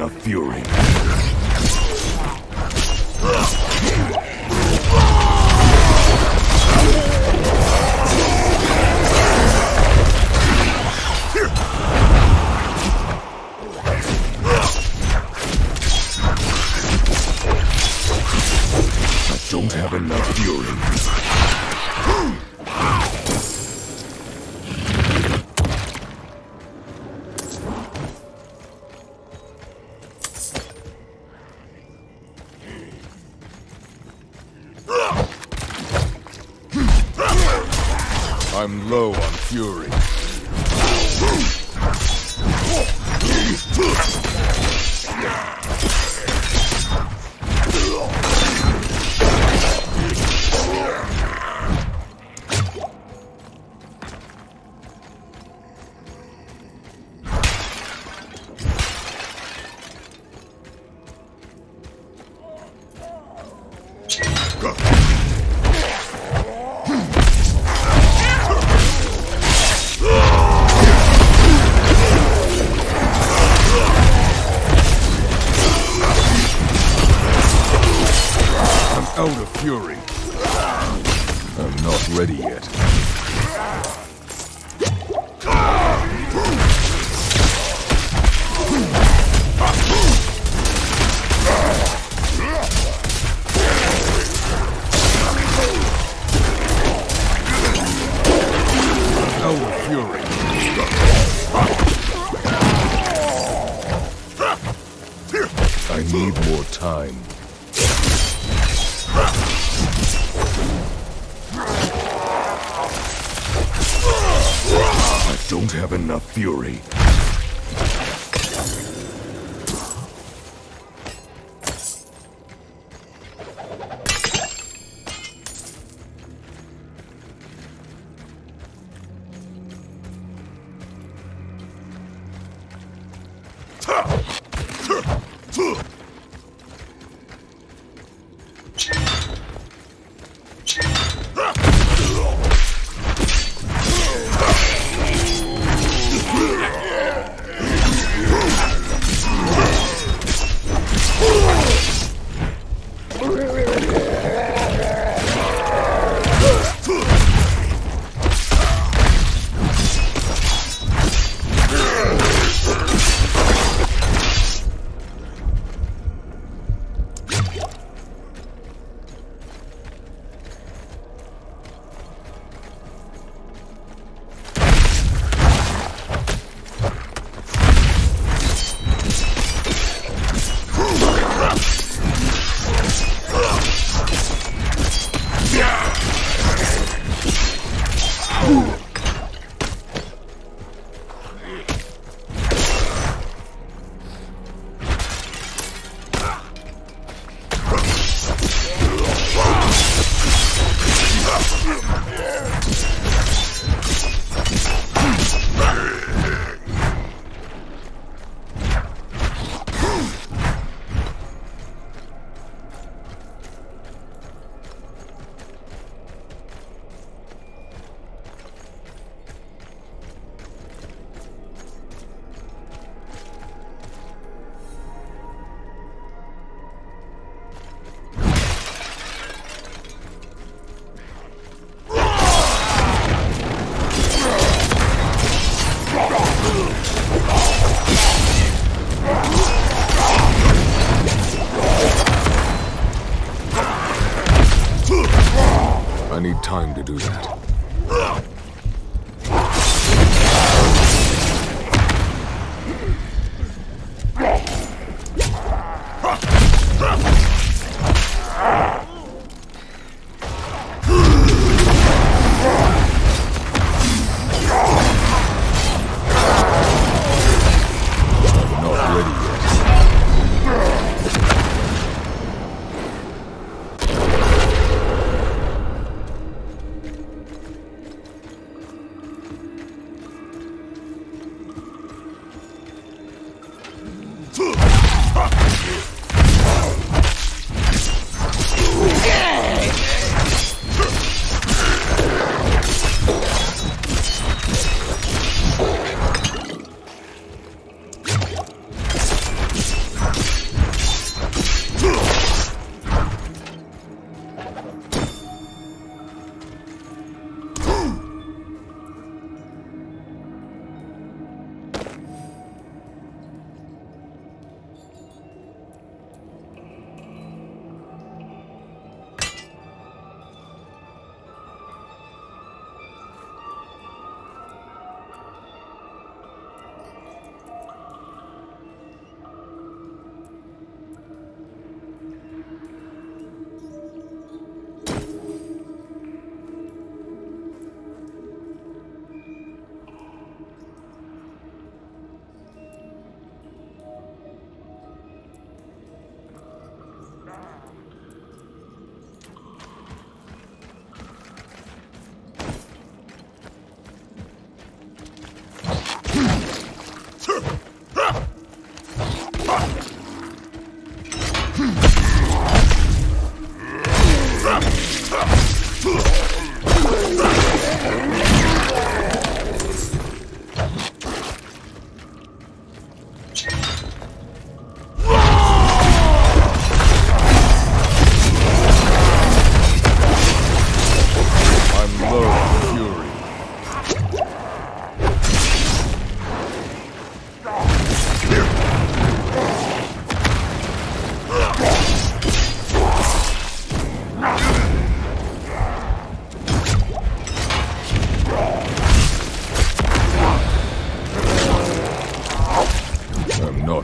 enough fury. I don't have enough fury. I'm low on fury. Out of fury. I'm not ready yet. Out of fury. I need more time. I don't have enough fury. I need time to do that.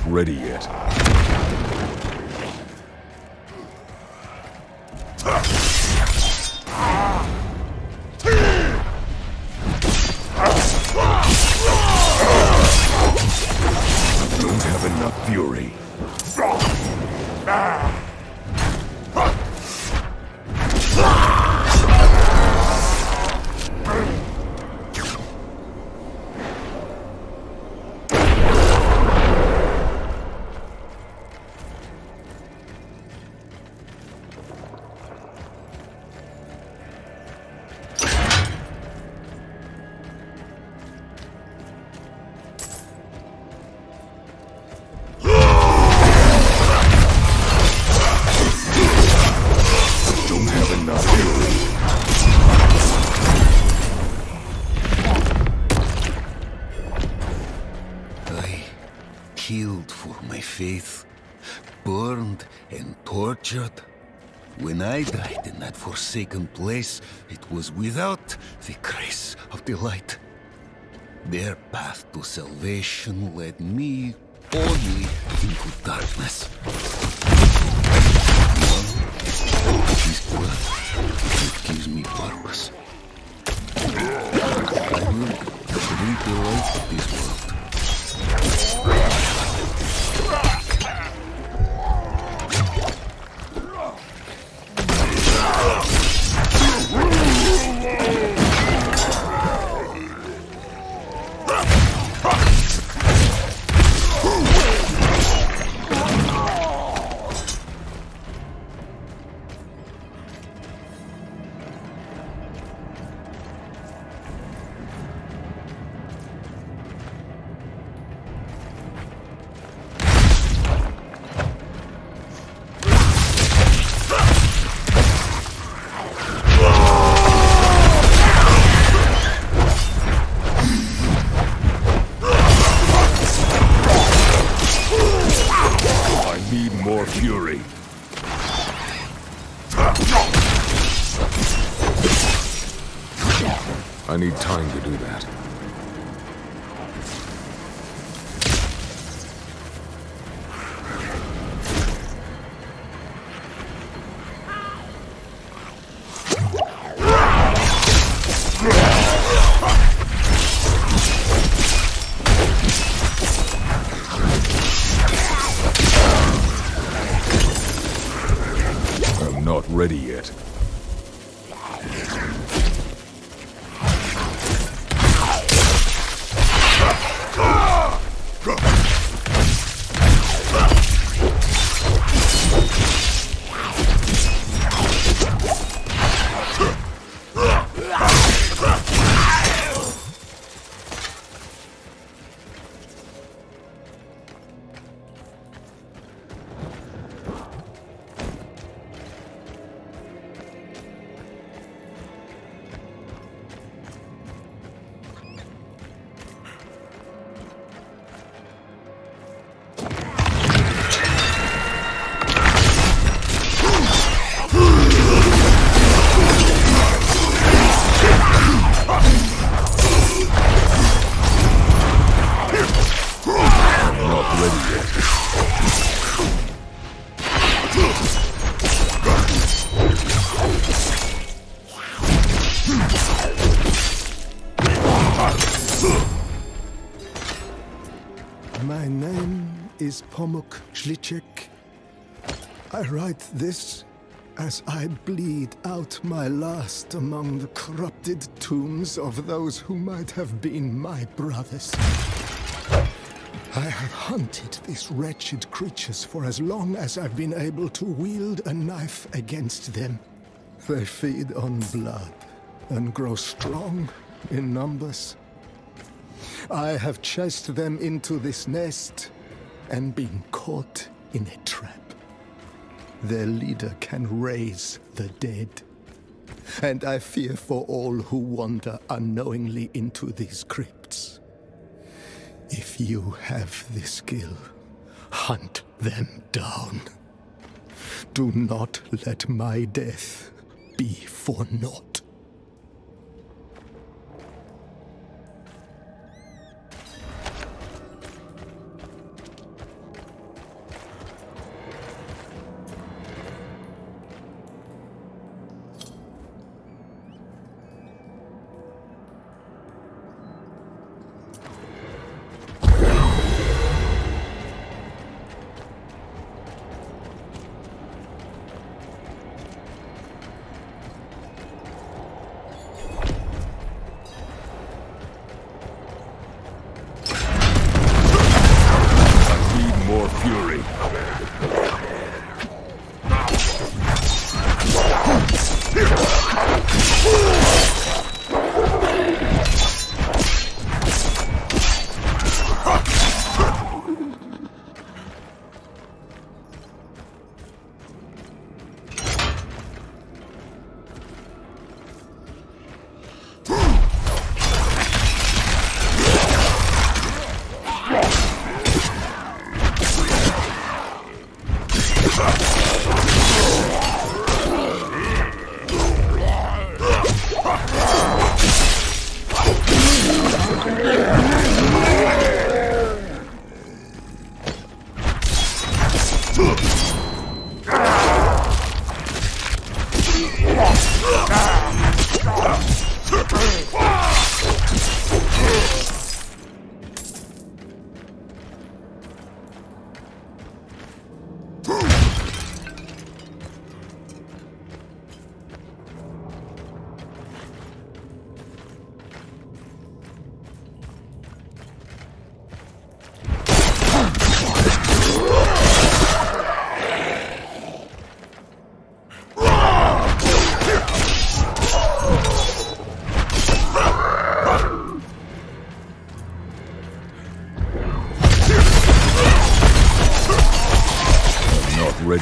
ready yet. Don't have enough fury. Killed for my faith, burned and tortured. When I died in that forsaken place, it was without the grace of the light. Their path to salvation led me only into darkness. Now, this blood, it gives me purpose. I will bring the light of this world. More fury. I need time to do that. Not ready yet. My name is Pomuk Zlicek. I write this as I bleed out my last among the corrupted tombs of those who might have been my brothers. I have hunted these wretched creatures for as long as I've been able to wield a knife against them. They feed on blood and grow strong in numbers. I have chased them into this nest and been caught in a trap. Their leader can raise the dead. And I fear for all who wander unknowingly into these crypts. If you have the skill, hunt them down. Do not let my death be for naught. Ready.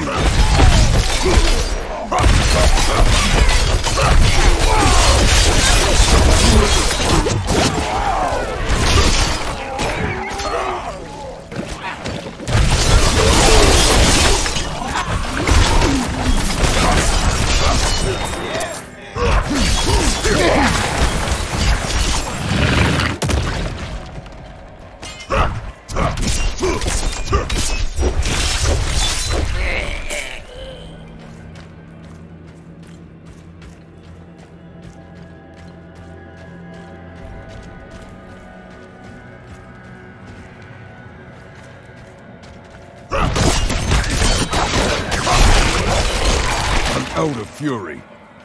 Out of fury.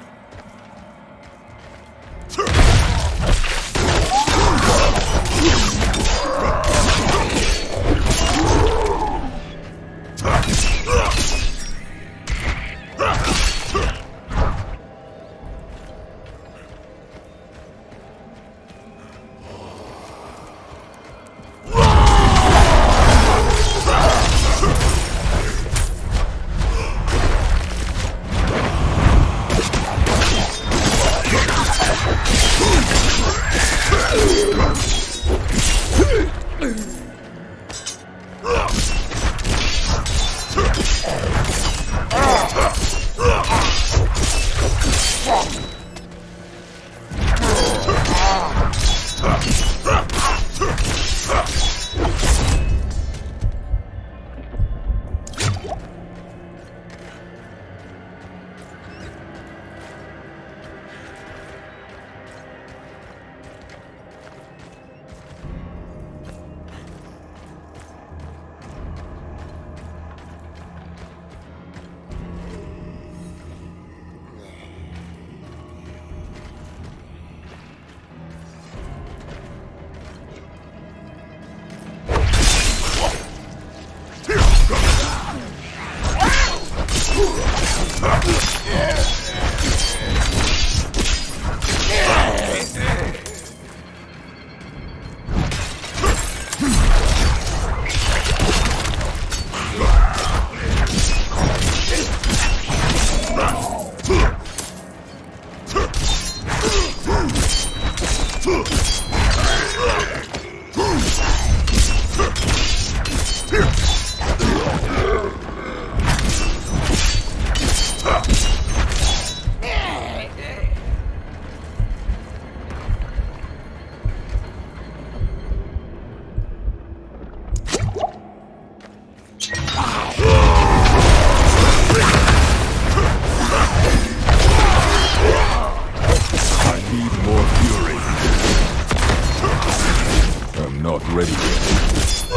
Not ready yet.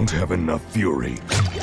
don't have enough fury.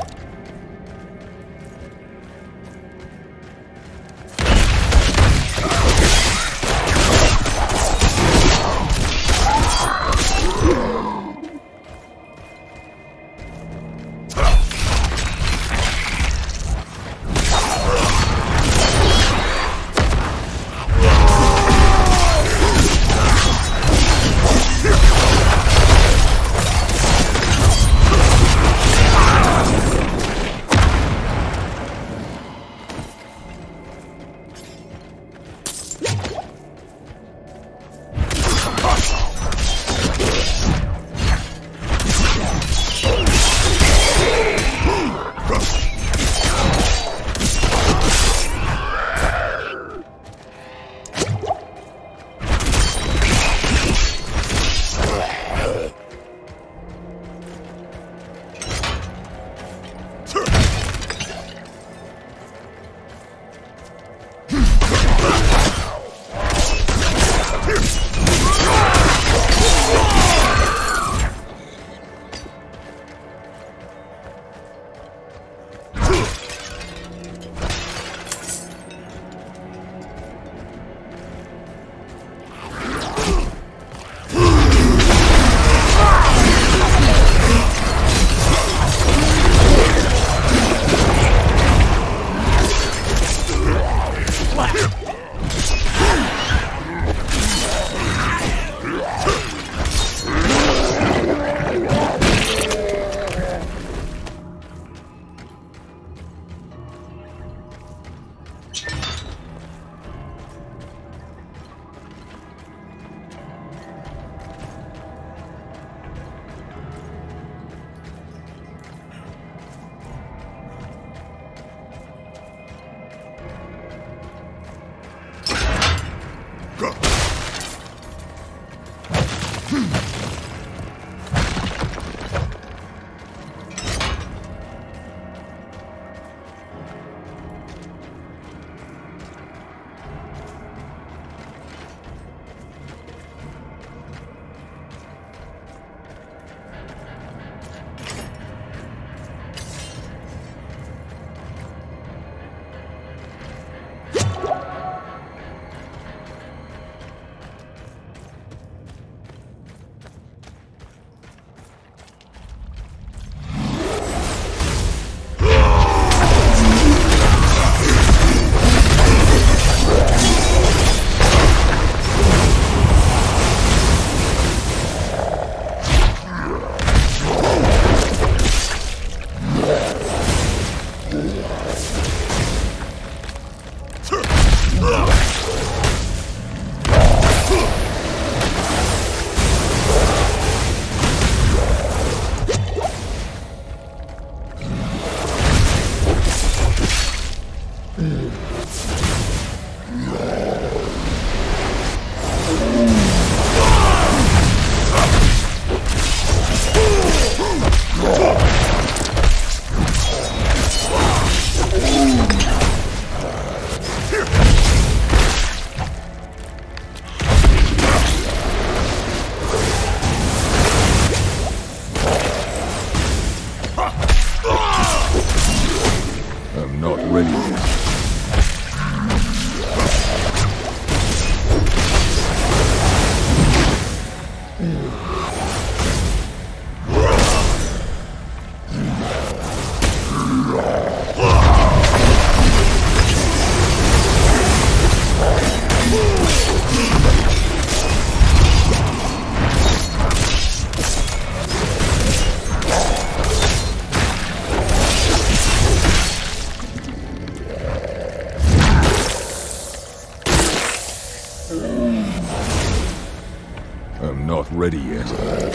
I'm not ready yet.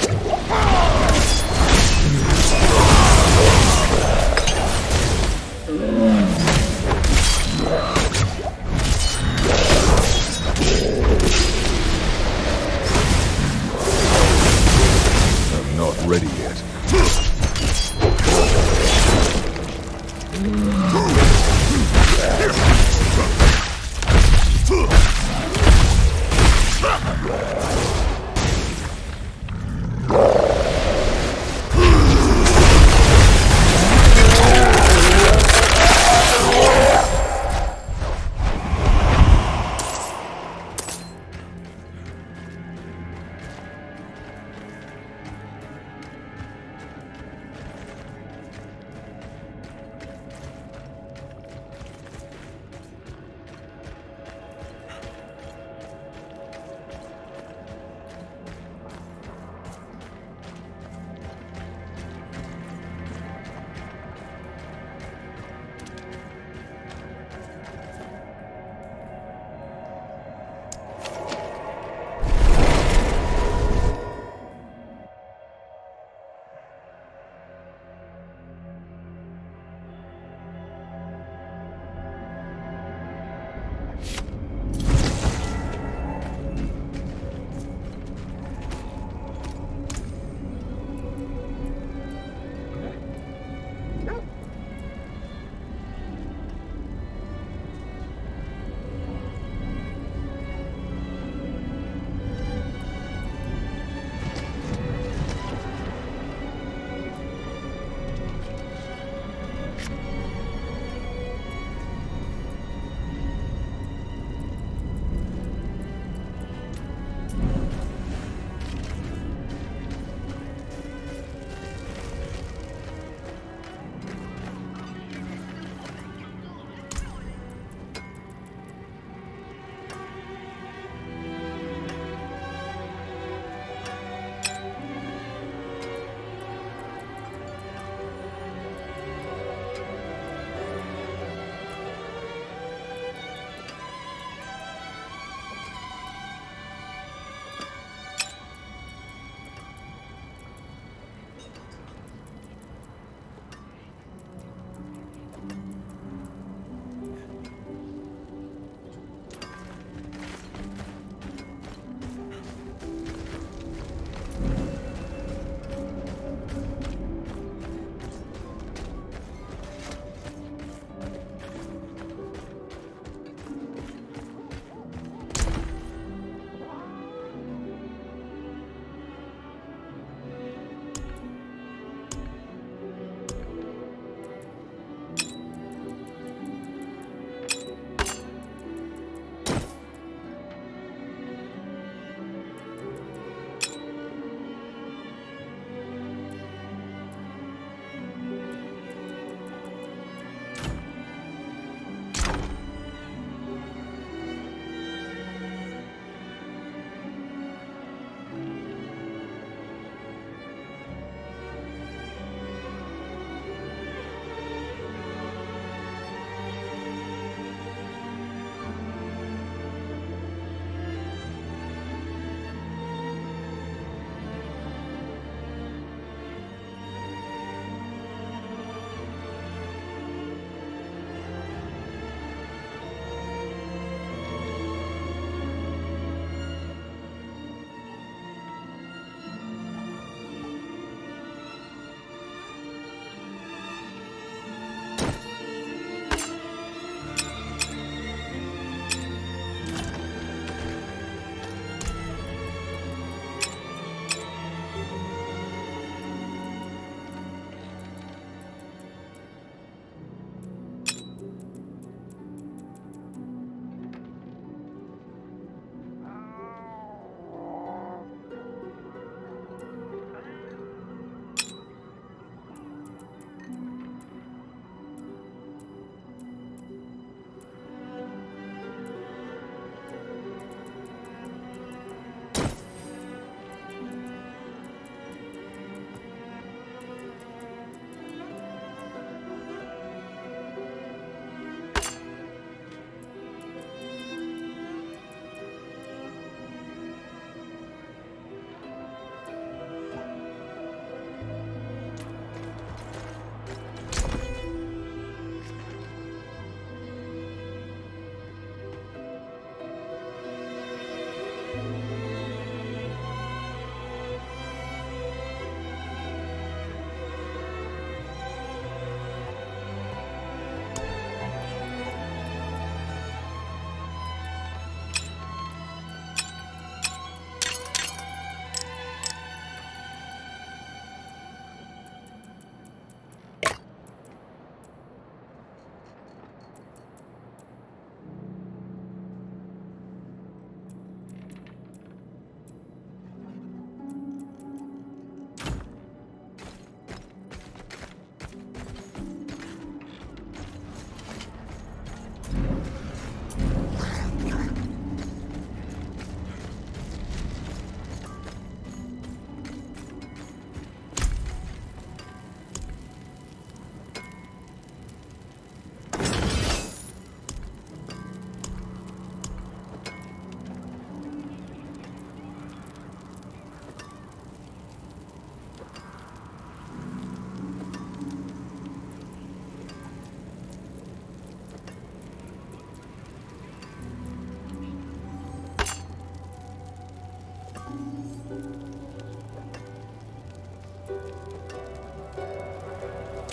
I'm not ready yet.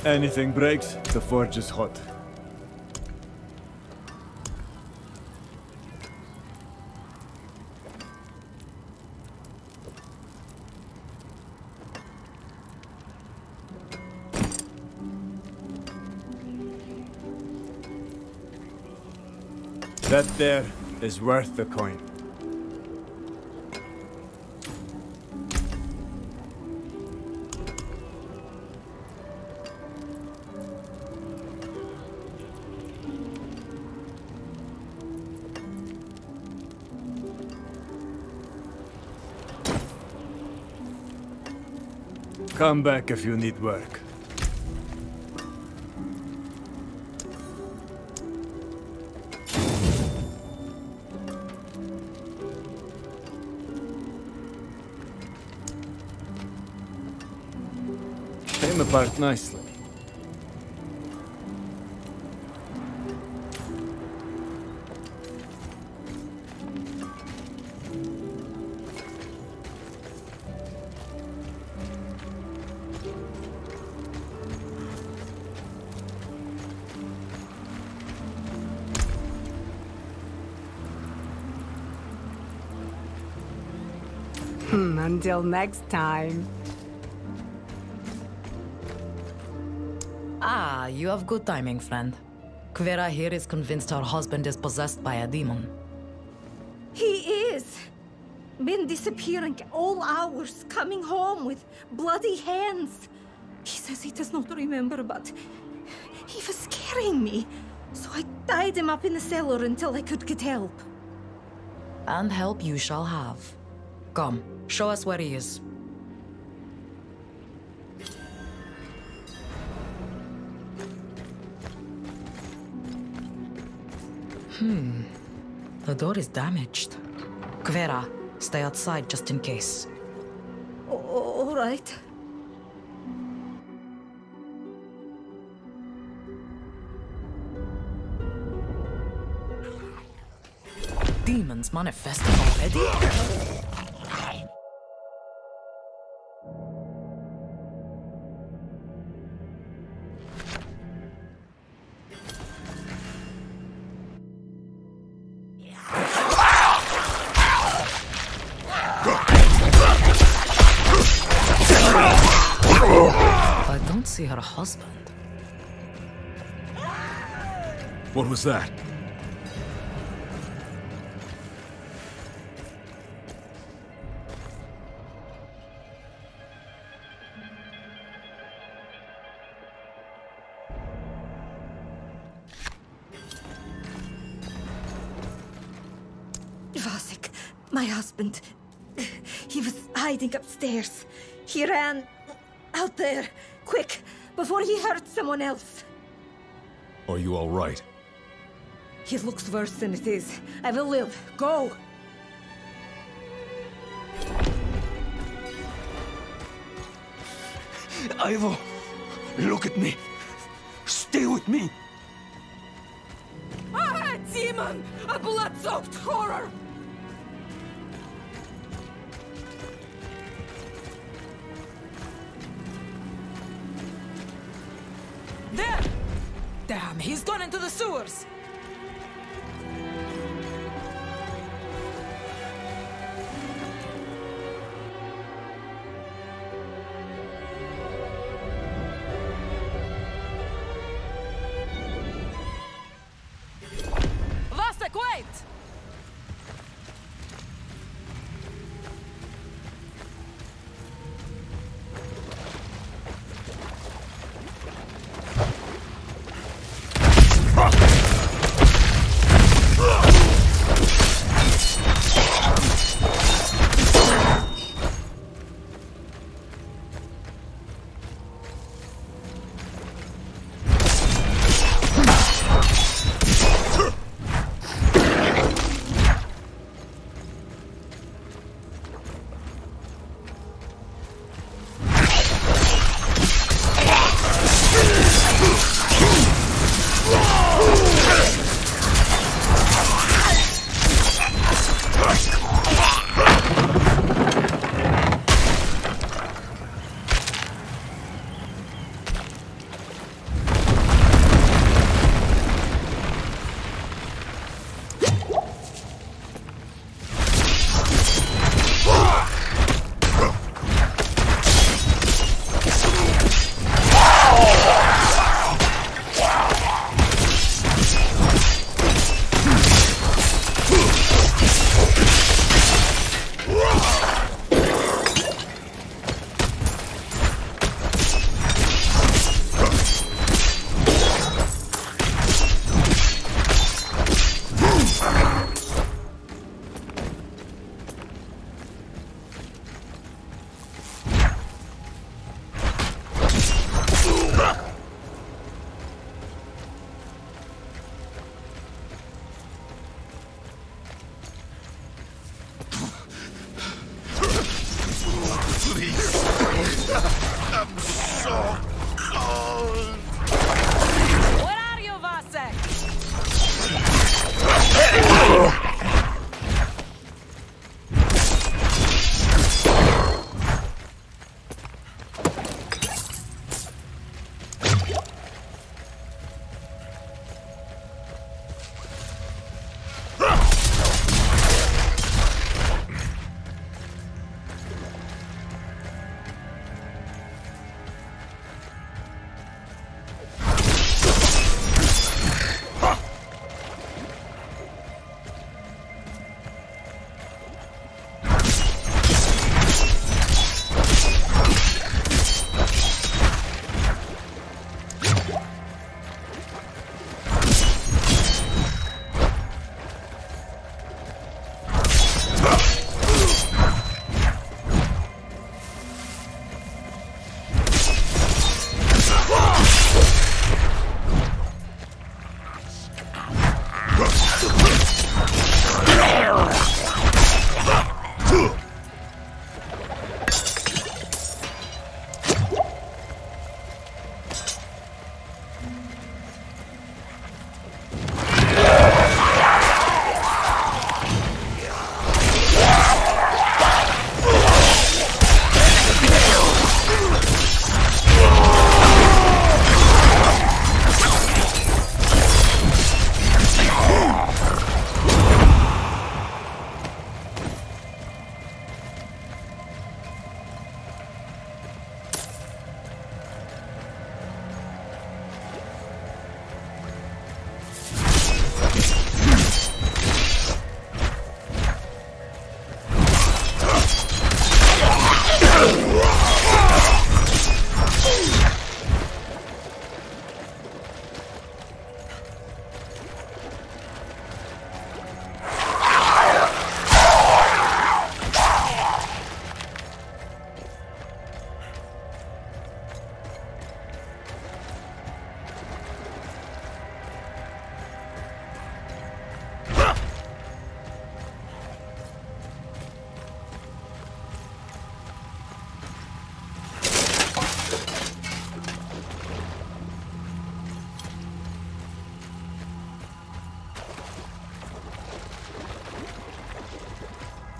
Anything breaks, the forge is hot. That there is worth the coin. Come back if you need work. Came apart nicely. Until next time. Ah, you have good timing, friend. Kvera here is convinced her husband is possessed by a demon. He is. Been disappearing all hours, coming home with bloody hands. He says he does not remember, but he was scaring me. So I tied him up in the cellar until I could get help. And help you shall have. Come, show us where he is. The door is damaged. Kvera, stay outside just in case. All right. Demons manifesting already? I don't see her husband. What was that? Vasek, my husband. He was hiding upstairs. He ran out there, quick, before he hurt someone else. Are you all right? He looks worse than it is. I will live. Go! Ivo, look at me. Stay with me. Ah, demon! A blood-soaked horror! There! Damn, he's gone into the sewers! Vasek, wait!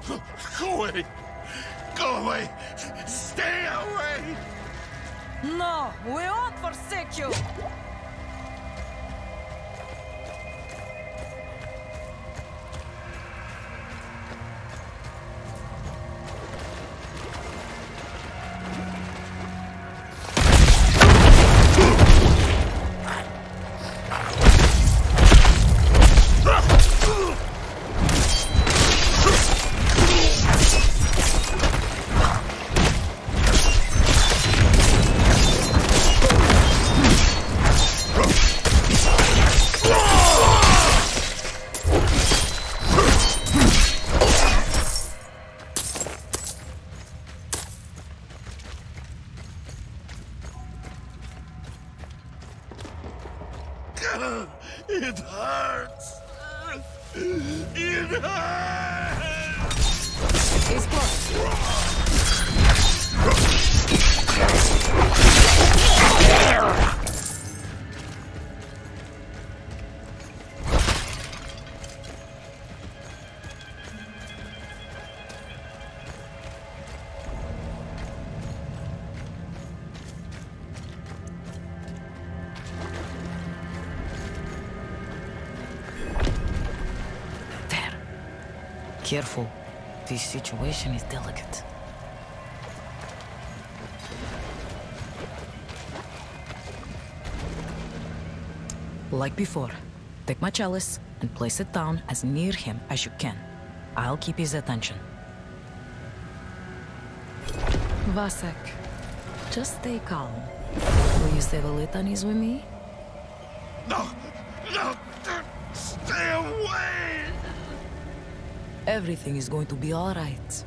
Go away! Go away! Stay away! No, we won't forsake you! It hurts! It hurts! He's close. Careful. This situation is delicate. Like before, take my chalice and place it down as near him as you can. I'll keep his attention. Vasek, just stay calm. Will you say the litanies with me? No! No! Stay away! Everything is going to be all right.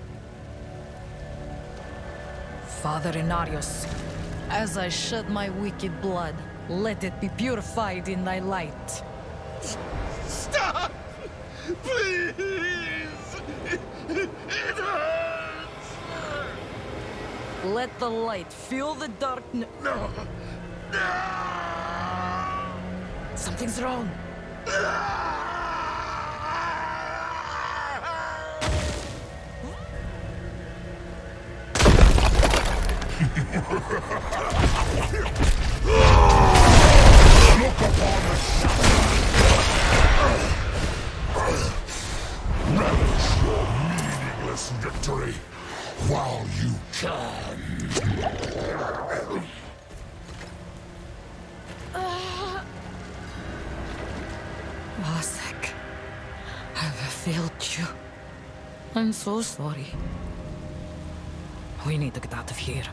Father Inarius, as I shed my wicked blood, let it be purified in thy light. Stop! Please! It hurts! Let the light fill the darkness. No! No! Something's wrong. Look upon the relish your meaningless victory while you can. Vasek, I've failed you. I'm so sorry. We need to get out of here.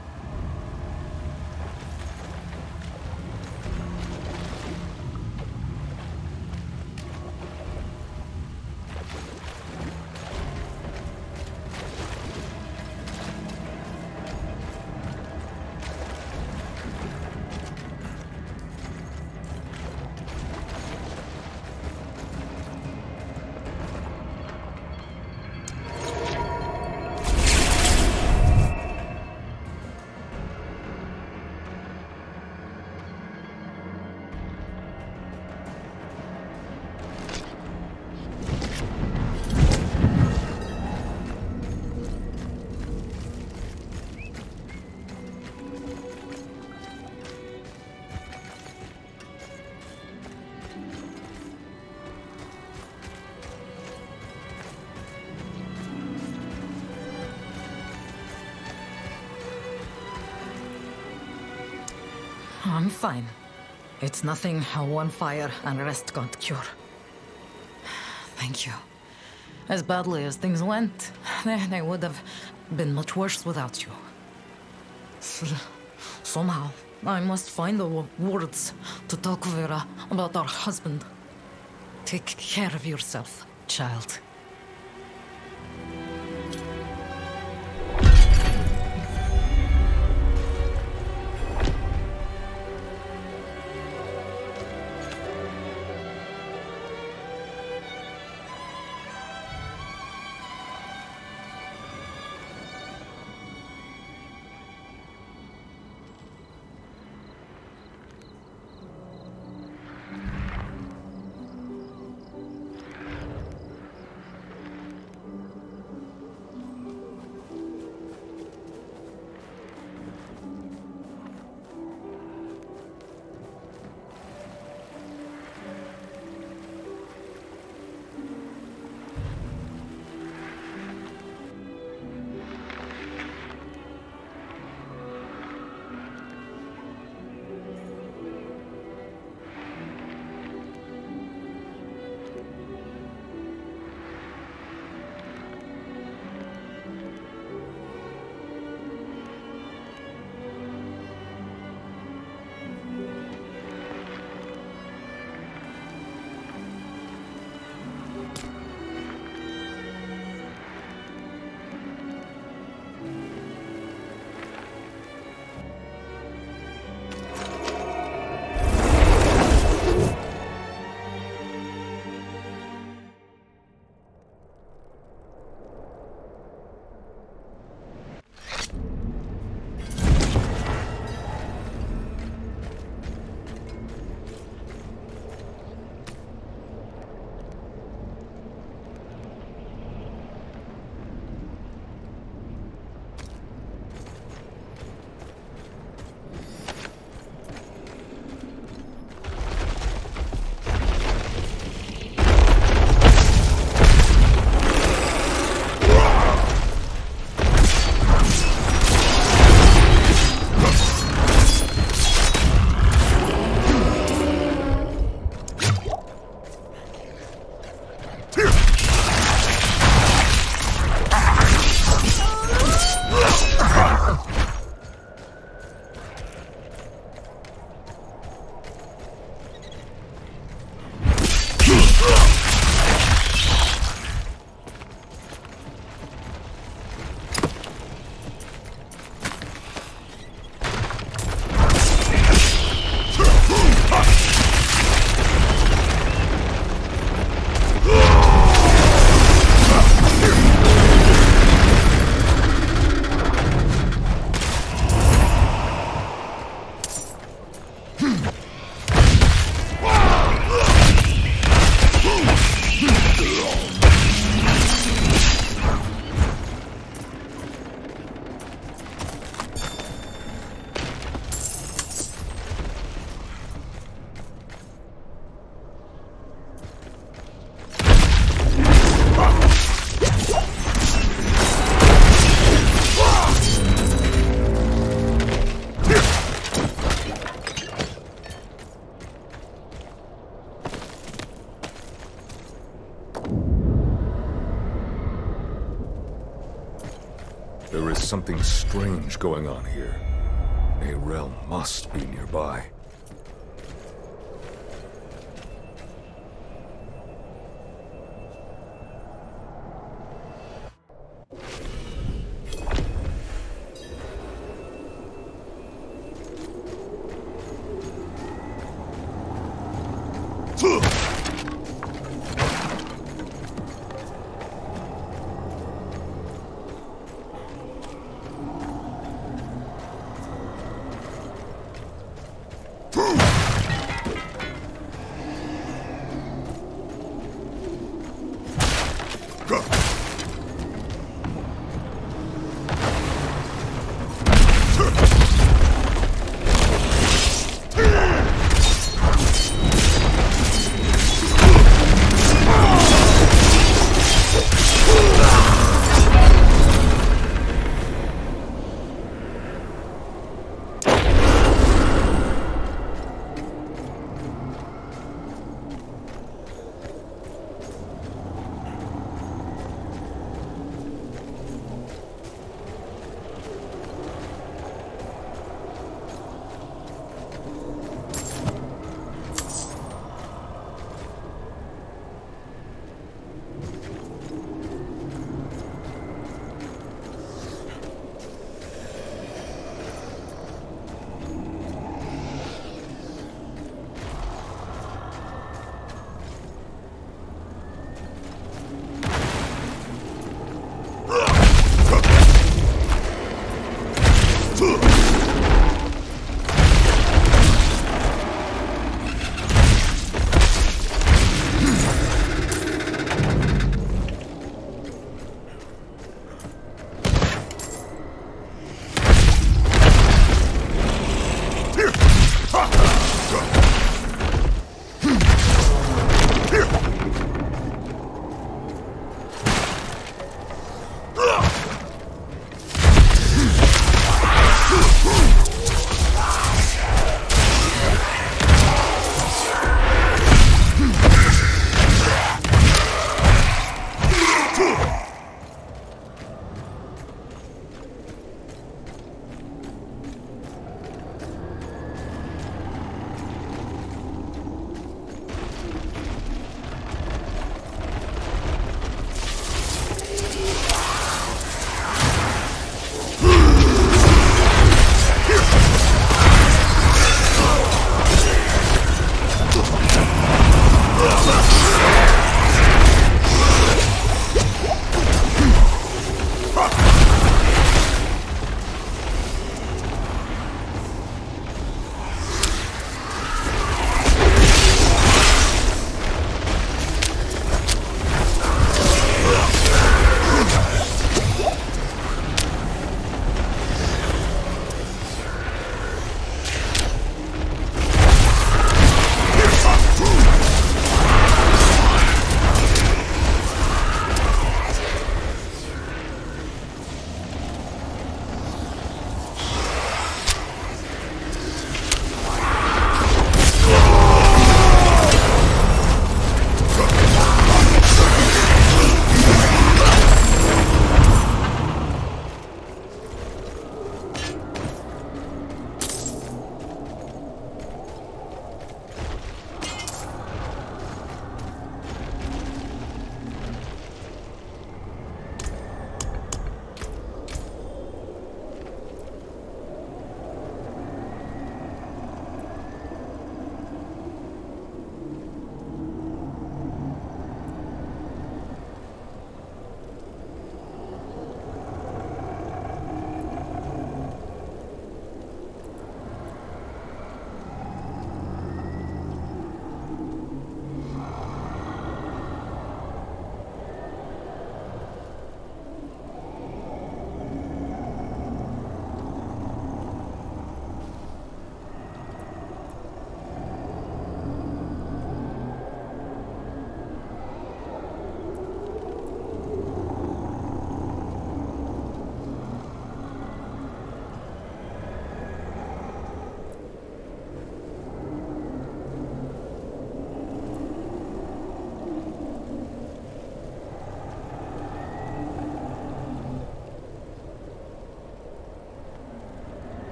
I'm fine. It's nothing one fire and rest can't cure. Thank you. As badly as things went, they would have been much worse without you. Somehow, I must find the words to tell Kuvira about our husband. Take care of yourself, child. There is something strange going on here. A realm must be nearby.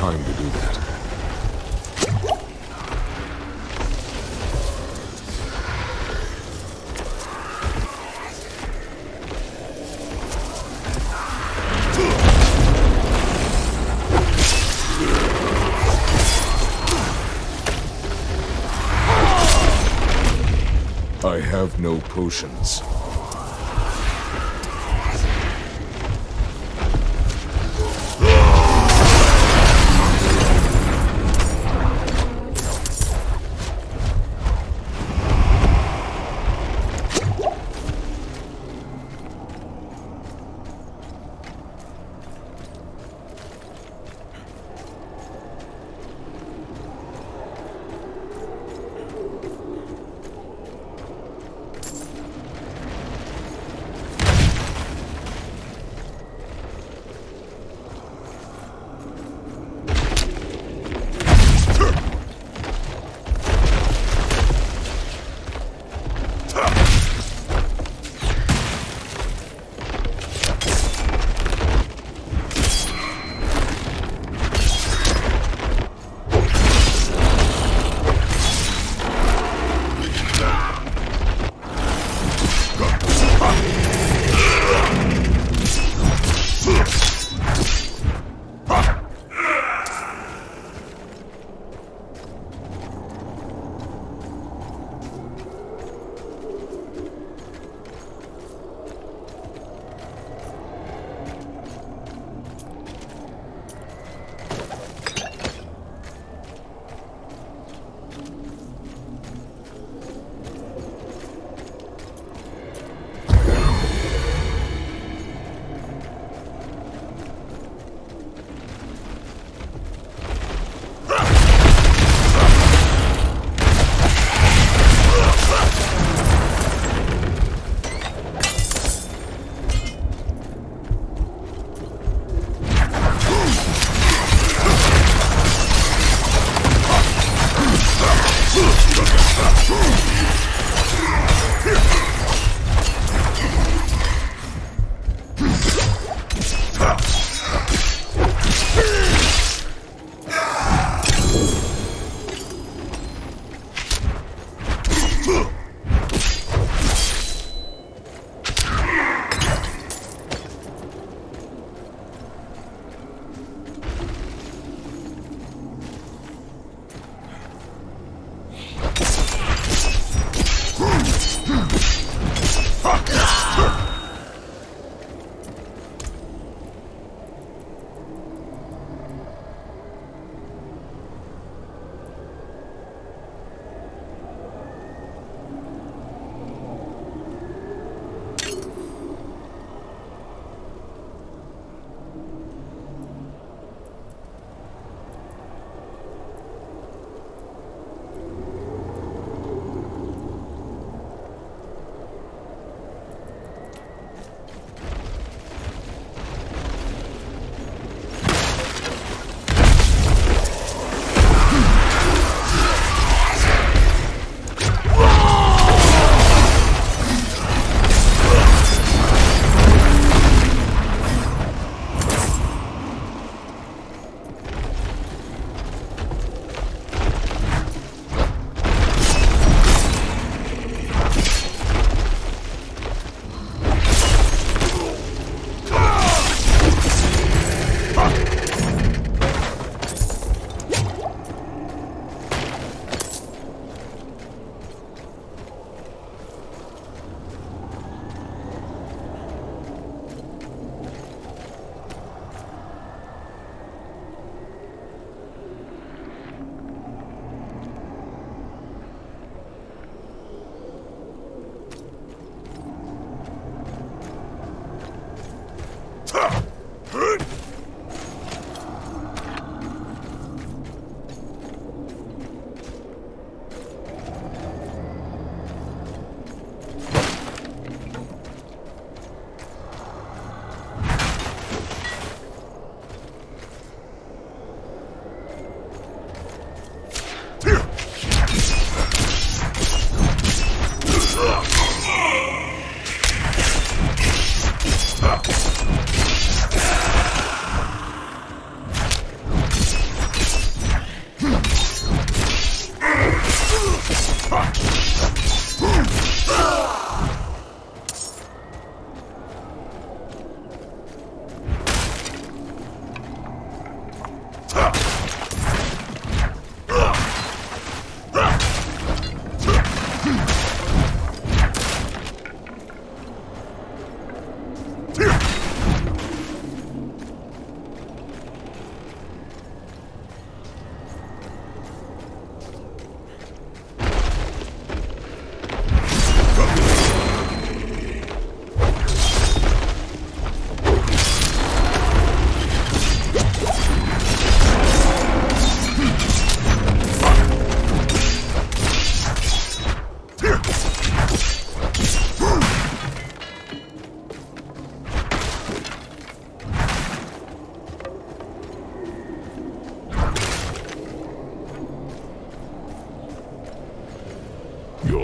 time to do that. I have no potions.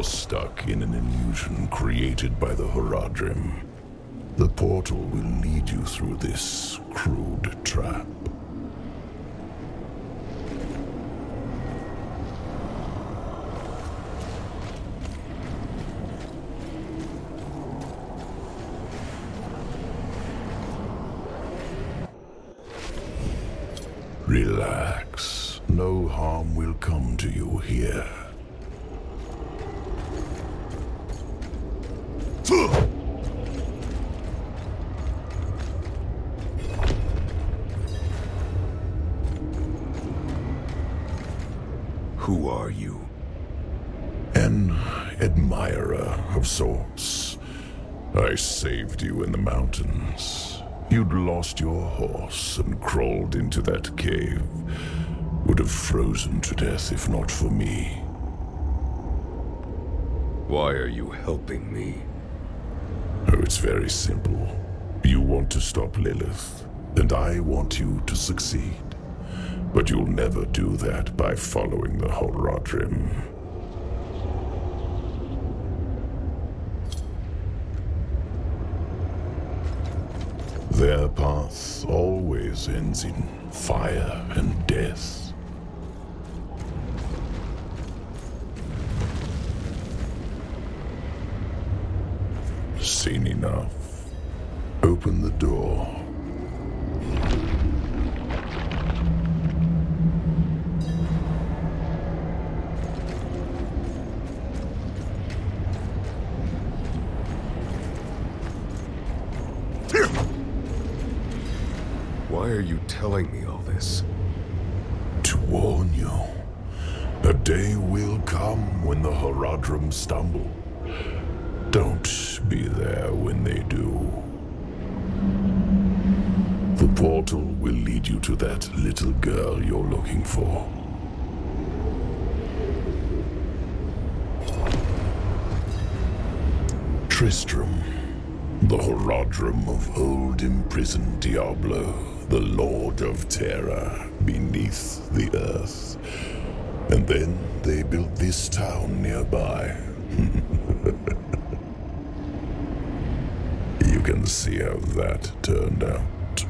You're stuck in an illusion created by the Horadrim. The portal will lead you through this crude trap. Relax. No harm will come to you here. Who are you? An admirer of sorts. I saved you in the mountains. You'd lost your horse and crawled into that cave. Would have frozen to death if not for me. Why are you helping me? Oh, it's very simple. You want to stop Lilith, and I want you to succeed. But you'll never do that by following the Horadrim. Their path always ends in fire and death. Seen enough. Open the door. Why are you telling me all this? To warn you. A day will come when the Horadrim stumble. Don't be there when they do. The portal will lead you to that little girl you're looking for. Tristram, the Horadrim of old imprisoned Diablo, the Lord of Terror beneath the earth. And then they built this town nearby. You can see how that turned out.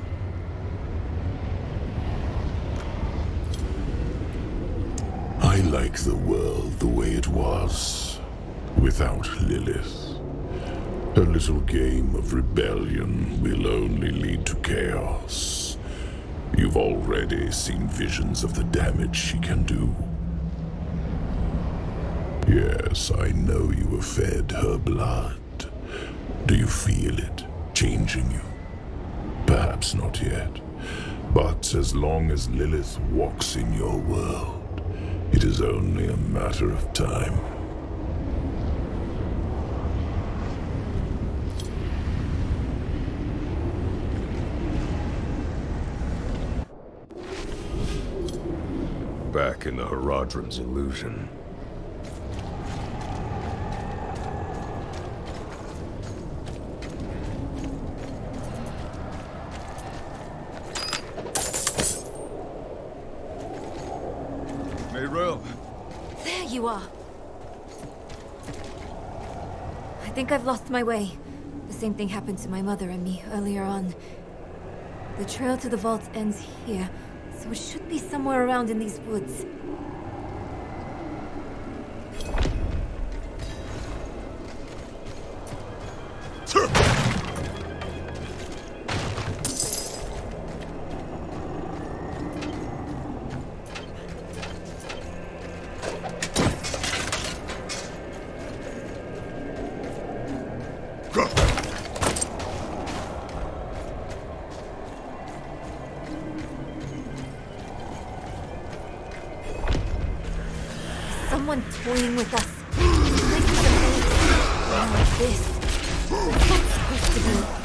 I like the world the way it was, without Lilith. Her little game of rebellion will only lead to chaos. You've already seen visions of the damage she can do. Yes, I know you have fed her blood. Do you feel it changing you? Perhaps not yet. But as long as Lilith walks in your world, it is only a matter of time. Back in the Horadrim's illusion. Meyrel! There you are. I think I've lost my way. The same thing happened to my mother and me earlier on. The trail to the vault ends here, so it should be somewhere around in these woods. Someone toying with us. Like this. What's that supposed to be?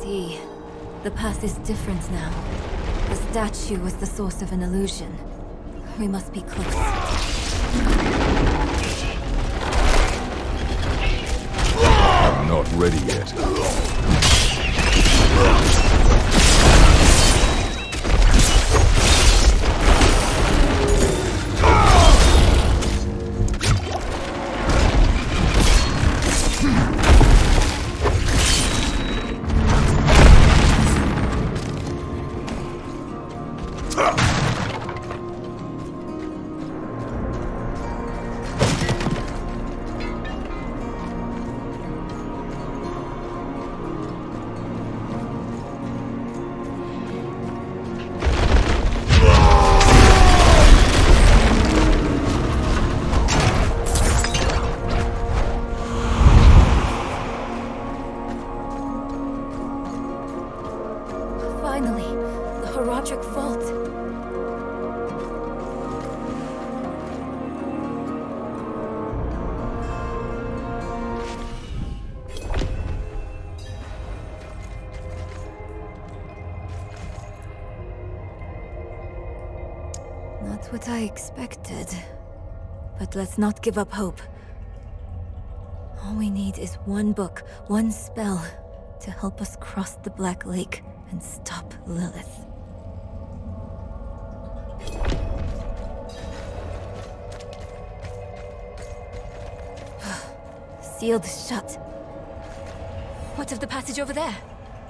see. The path is different now. The statue was the source of an illusion. We must be close. I'm not ready yet. Finally, the Horadric Vault. Not what I expected. But let's not give up hope. All we need is one book, one spell, to help us cross the Black Lake and stop Lilith. Sealed shut. What of the passage over there?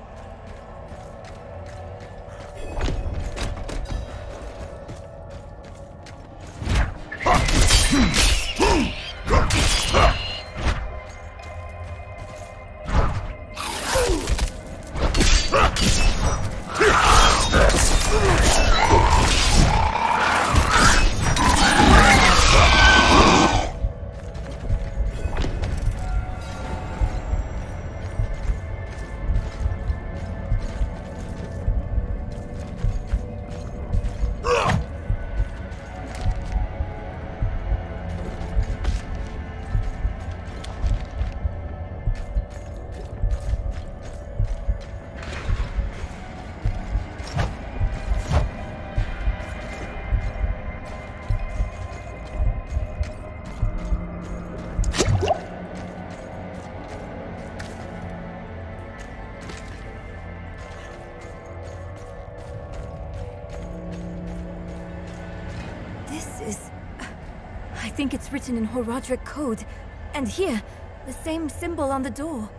I think it's written in Horadric code. And here, the same symbol on the door.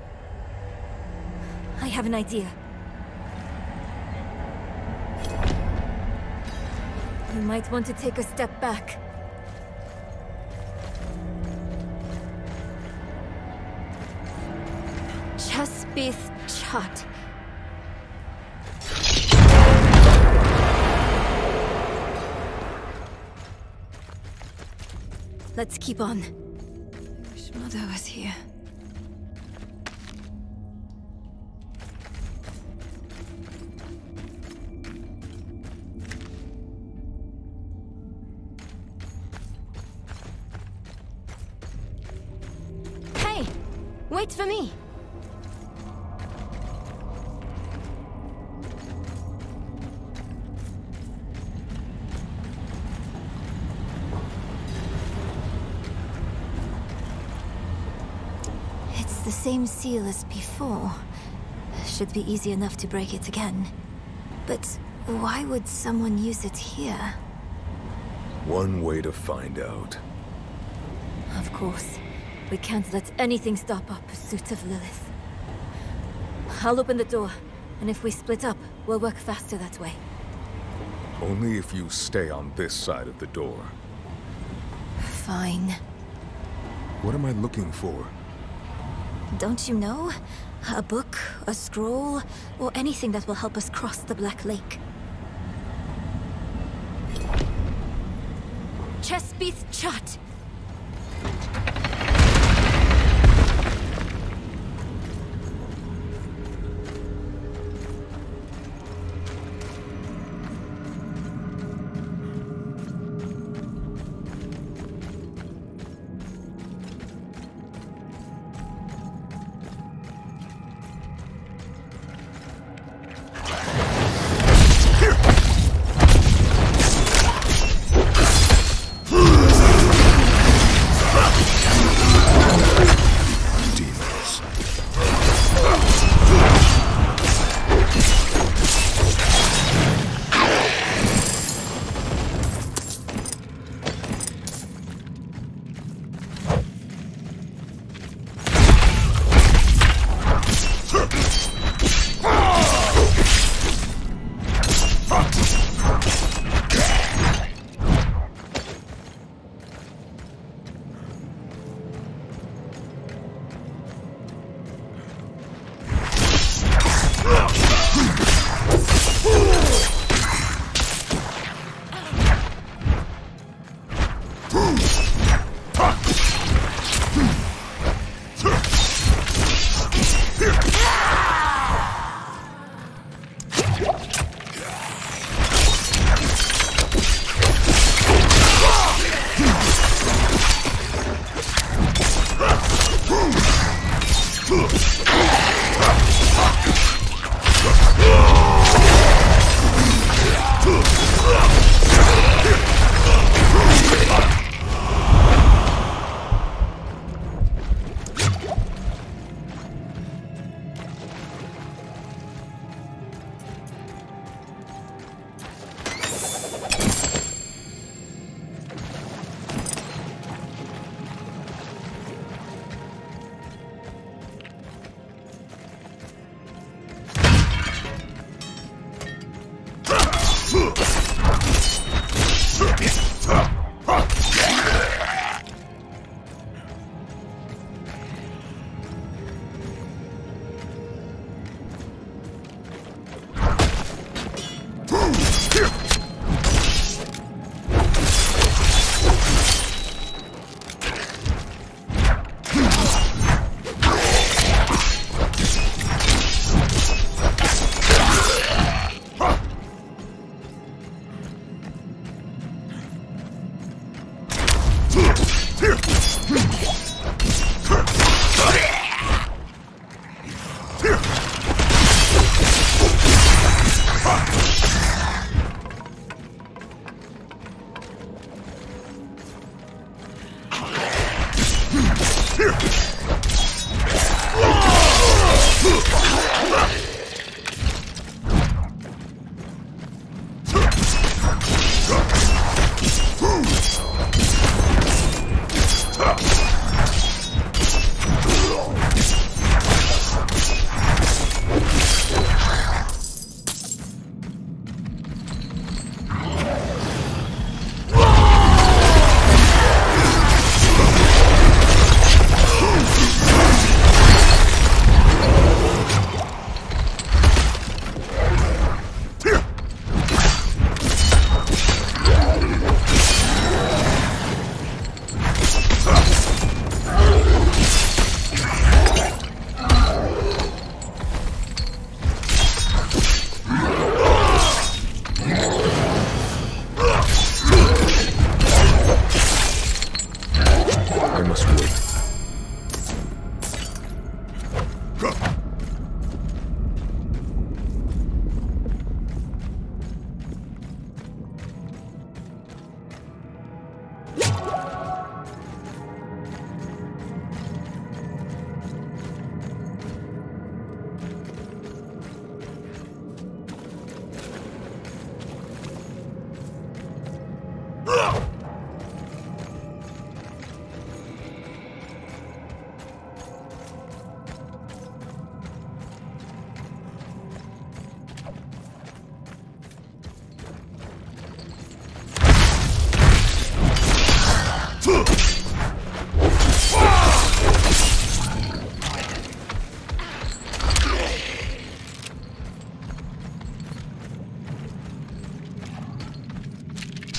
I have an idea. You might want to take a step back. Chespith Chat. Let's keep on. I wish Mother was here. Hey! Wait for me! The same seal as before. Should be easy enough to break it again. But why would someone use it here? One way to find out. Of course. We can't let anything stop our pursuit of Lilith. I'll open the door, and if we split up, we'll work faster that way. Only if you stay on this side of the door. Fine. What am I looking for? Don't you know? A book, a scroll, or anything that will help us cross the Black Lake. Chespith Chat!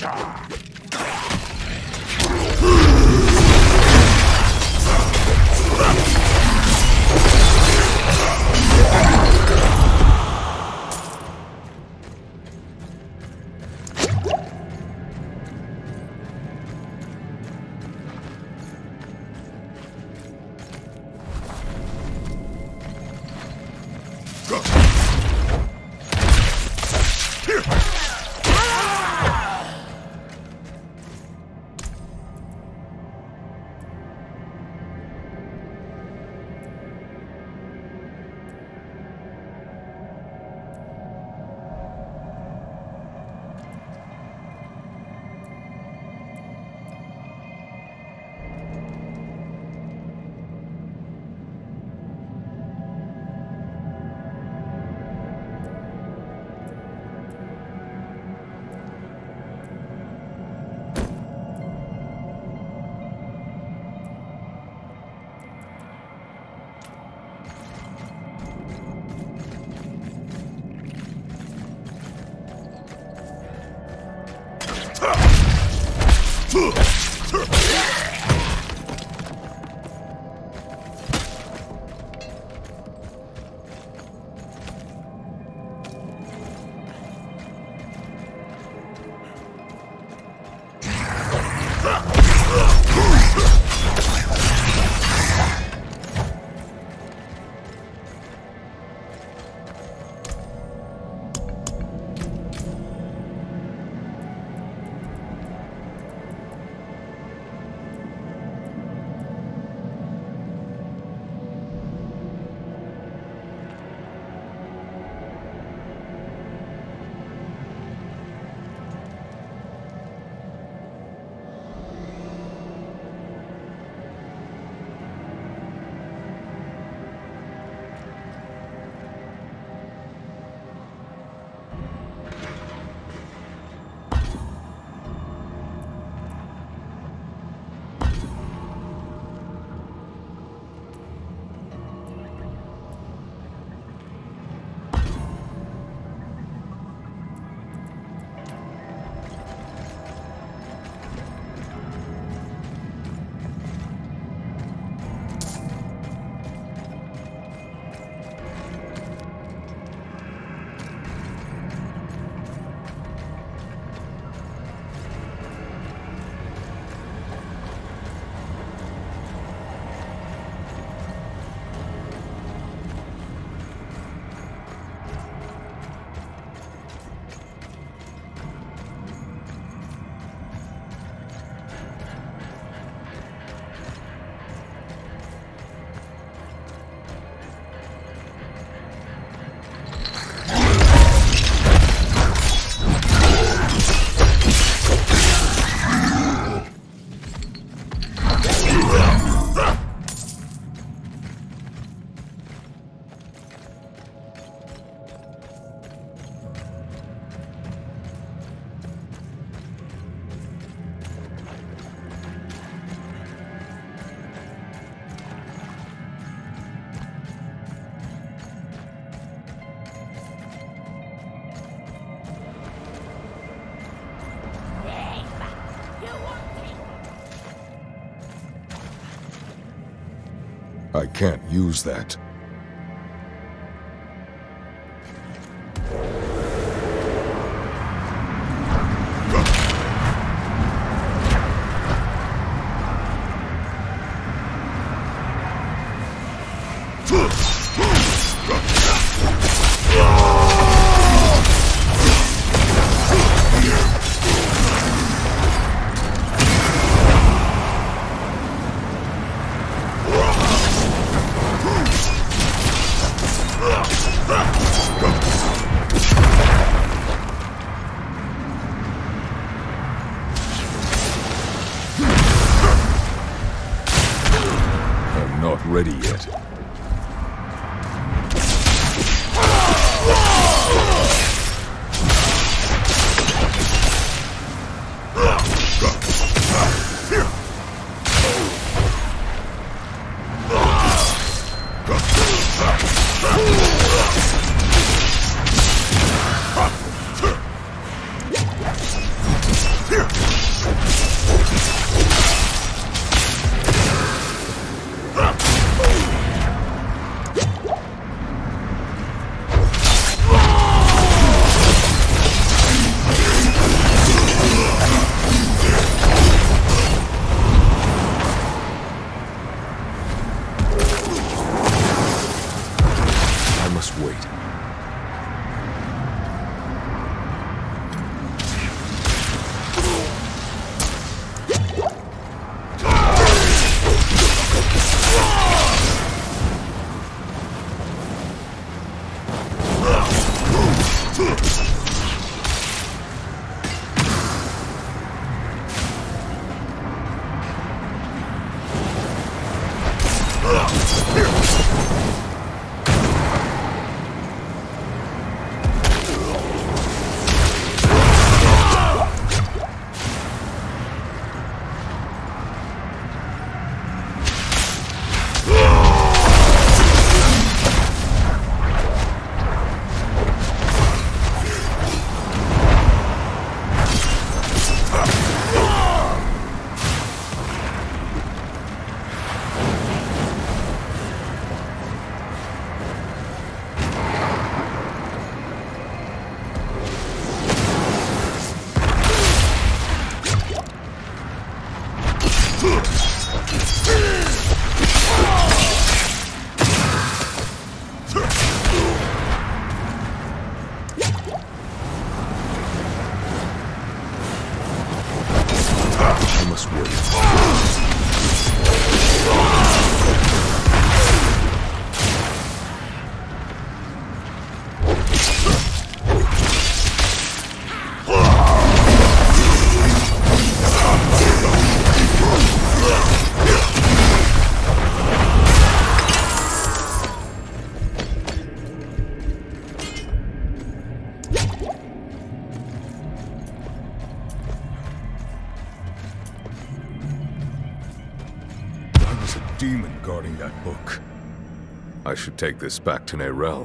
I can't use that. Ready yet. I must demon guarding that book. I should take this back to Neyrelle.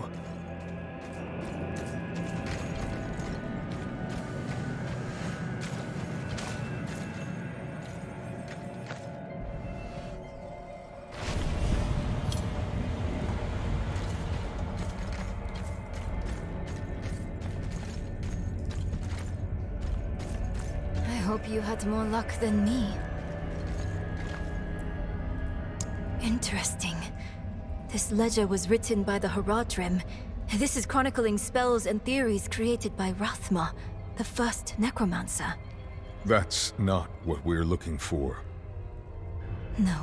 I hope you had more luck than me. Interesting. This ledger was written by the Horadrim. This is chronicling spells and theories created by Rathma, the first necromancer. That's not what we're looking for. No.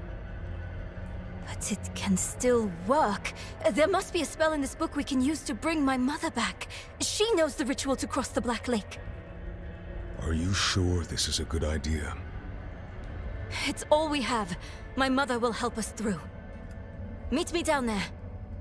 But it can still work. There must be a spell in this book we can use to bring my mother back. She knows the ritual to cross the Black Lake. Are you sure this is a good idea? It's all we have. My mother will help us through. Meet me down there.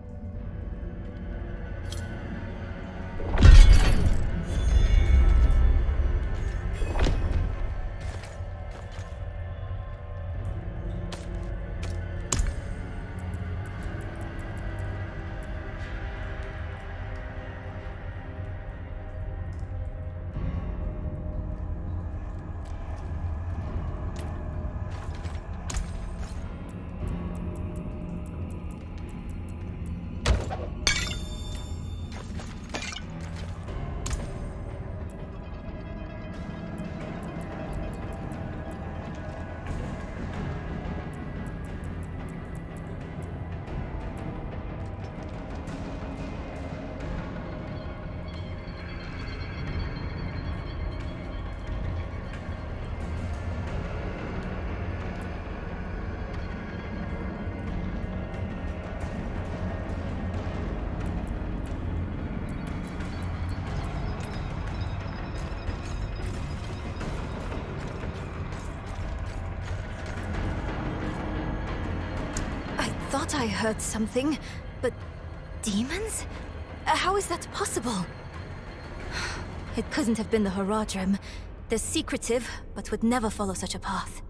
Thought I heard something, but demons? How is that possible? It couldn't have been the Horadrim. They're secretive, but would never follow such a path.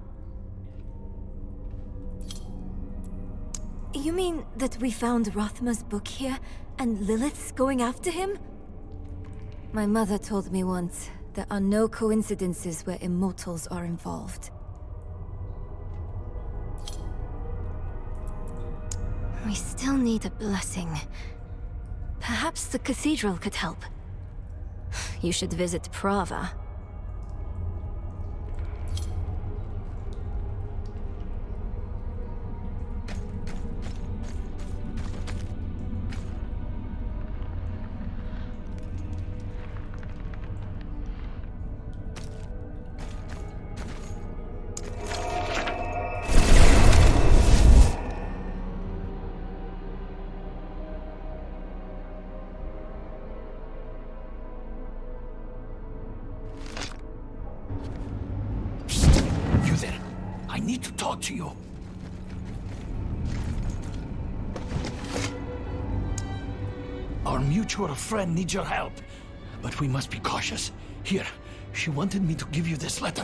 You mean that we found Rathma's book here, and Lilith's going after him? My mother told me once, there are no coincidences where immortals are involved. We still need a blessing. Perhaps the cathedral could help. You should visit Prava. need to talk to you. Our mutual friend needs your help, but we must be cautious. Here, she wanted me to give you this letter.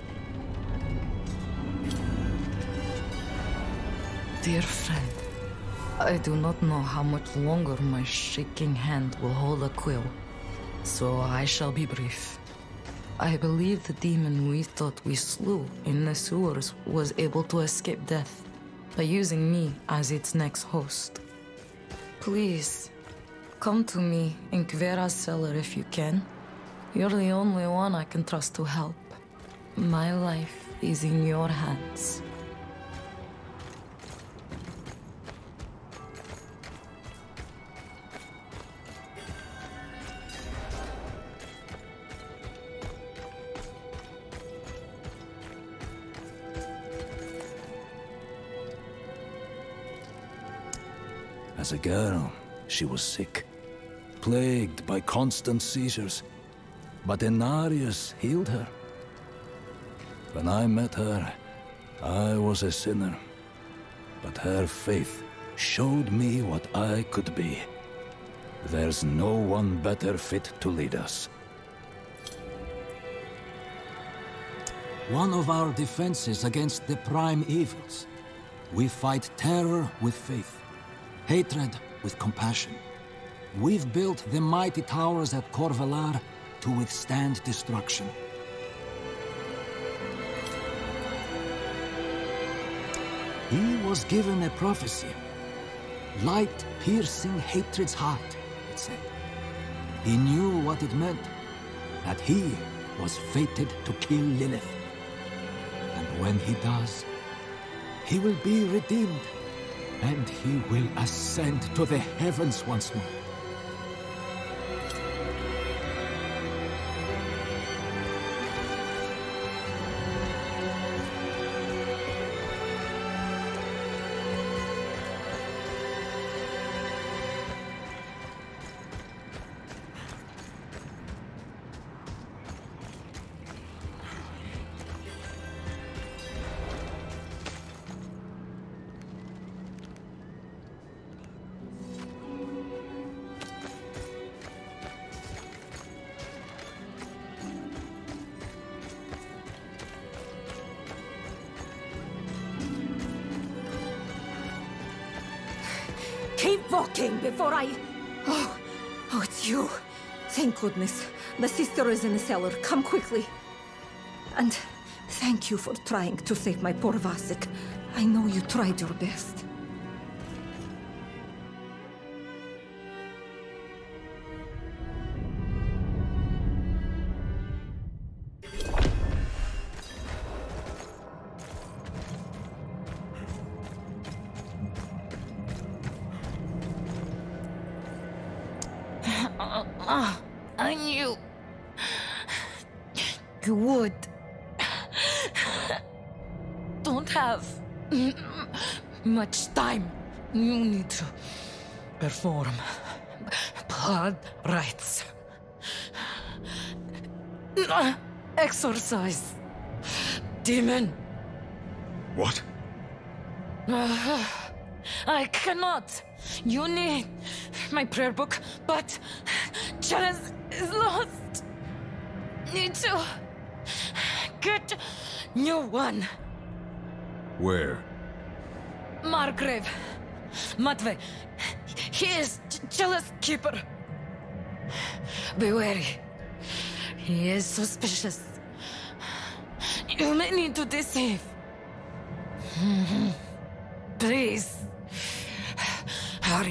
Dear friend, I do not know how much longer my shaking hand will hold a quill, so I shall be brief. I believe the demon we thought we slew in the sewers was able to escape death by using me as its next host. Please, come to me in Kvera's cellar if you can. You're the only one I can trust to help. My life is in your hands. As a girl, she was sick, plagued by constant seizures, but Inarius healed her. When I met her, I was a sinner, but her faith showed me what I could be. There's no one better fit to lead us. One of our defenses against the prime evils. We fight terror with faith. Hatred with compassion. We've built the mighty towers at Corvalar to withstand destruction. He was given a prophecy. Light piercing hatred's heart, it said. He knew what it meant, that he was fated to kill Lilith. And when he does, he will be redeemed. And he will ascend to the heavens once more. Keep walking before I... Oh, it's you. Thank goodness. The sister is in the cellar. Come quickly. And thank you for trying to save my poor Vasek. I know you tried your best. I knew you would. Don't have much time. You need to perform blood rites. Exorcise. Demon. What? I cannot. You need my prayer book, but Chalice is lost. Need to get new one. Where? Margrave. Matvey. He is Chalice keeper. Be wary. He is suspicious. You may need to deceive. Please. Hurry.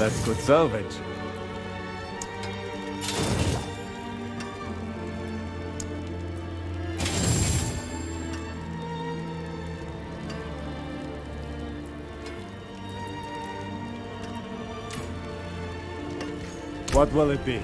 That's good salvage. What will it be?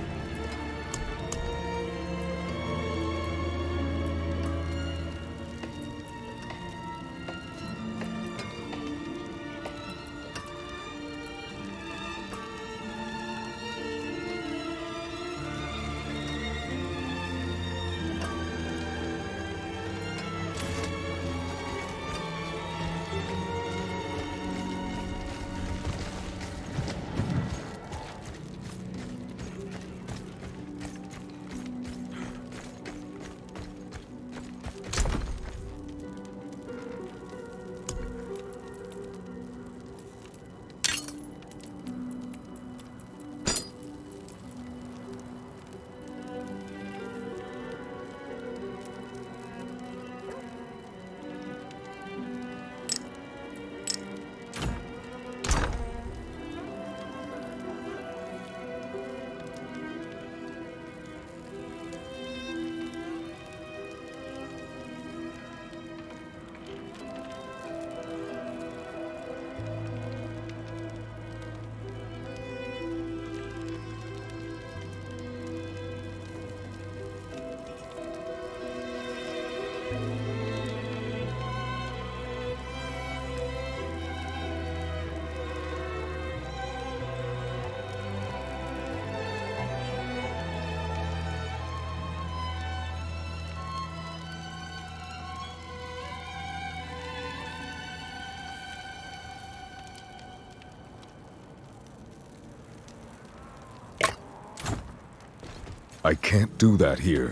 I can't do that here.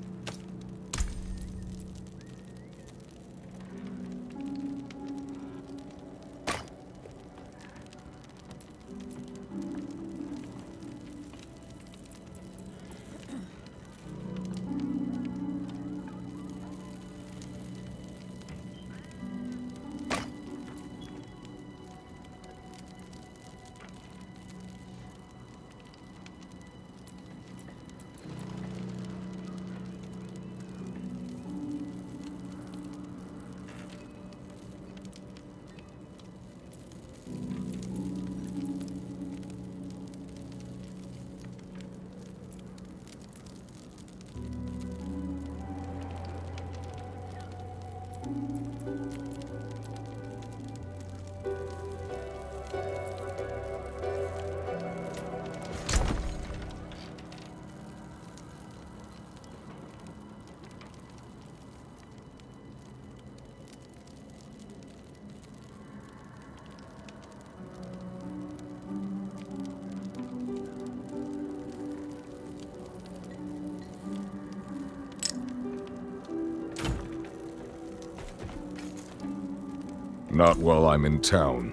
Not while I'm in town.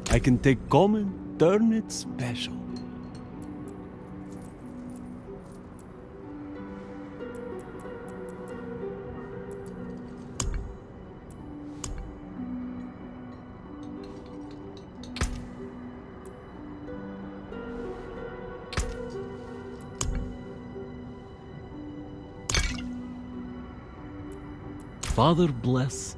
I can take common, turn it special. Father bless.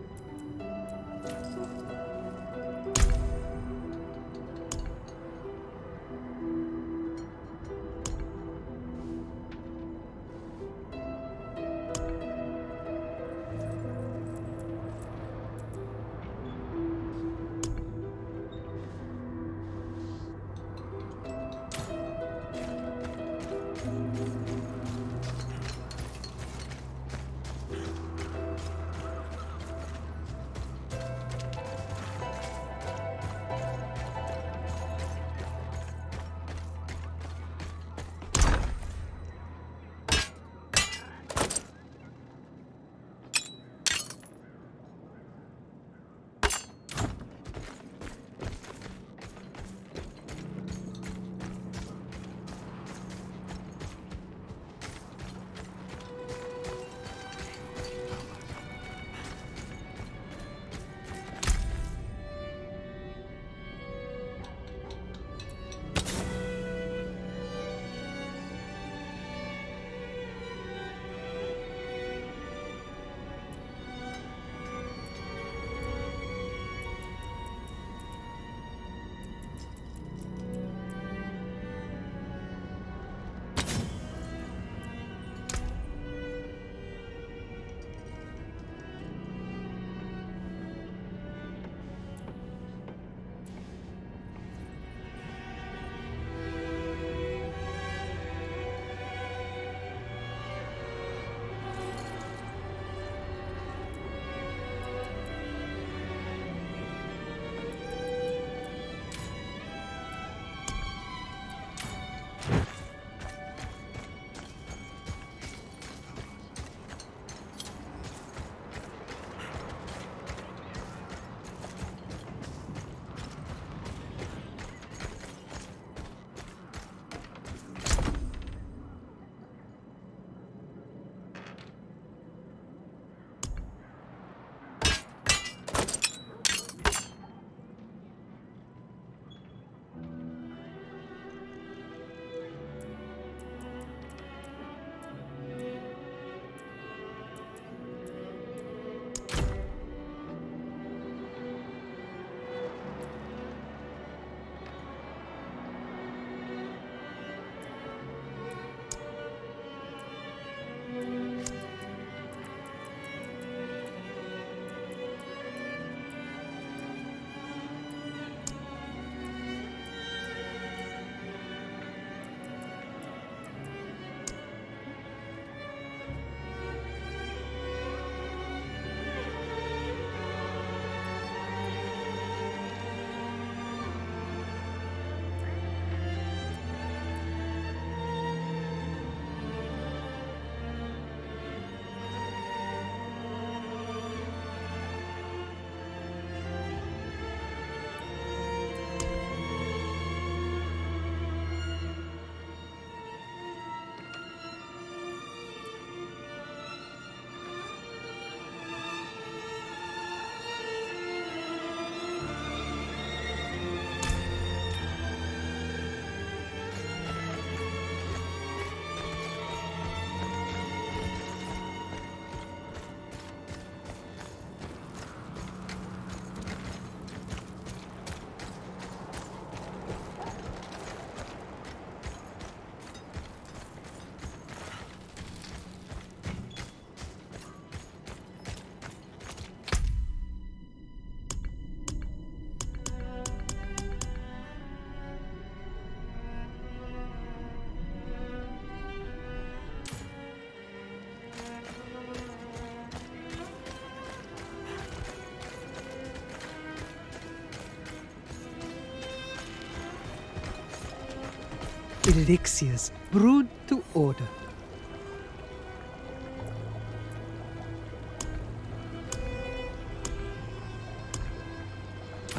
Elixirs brewed to order.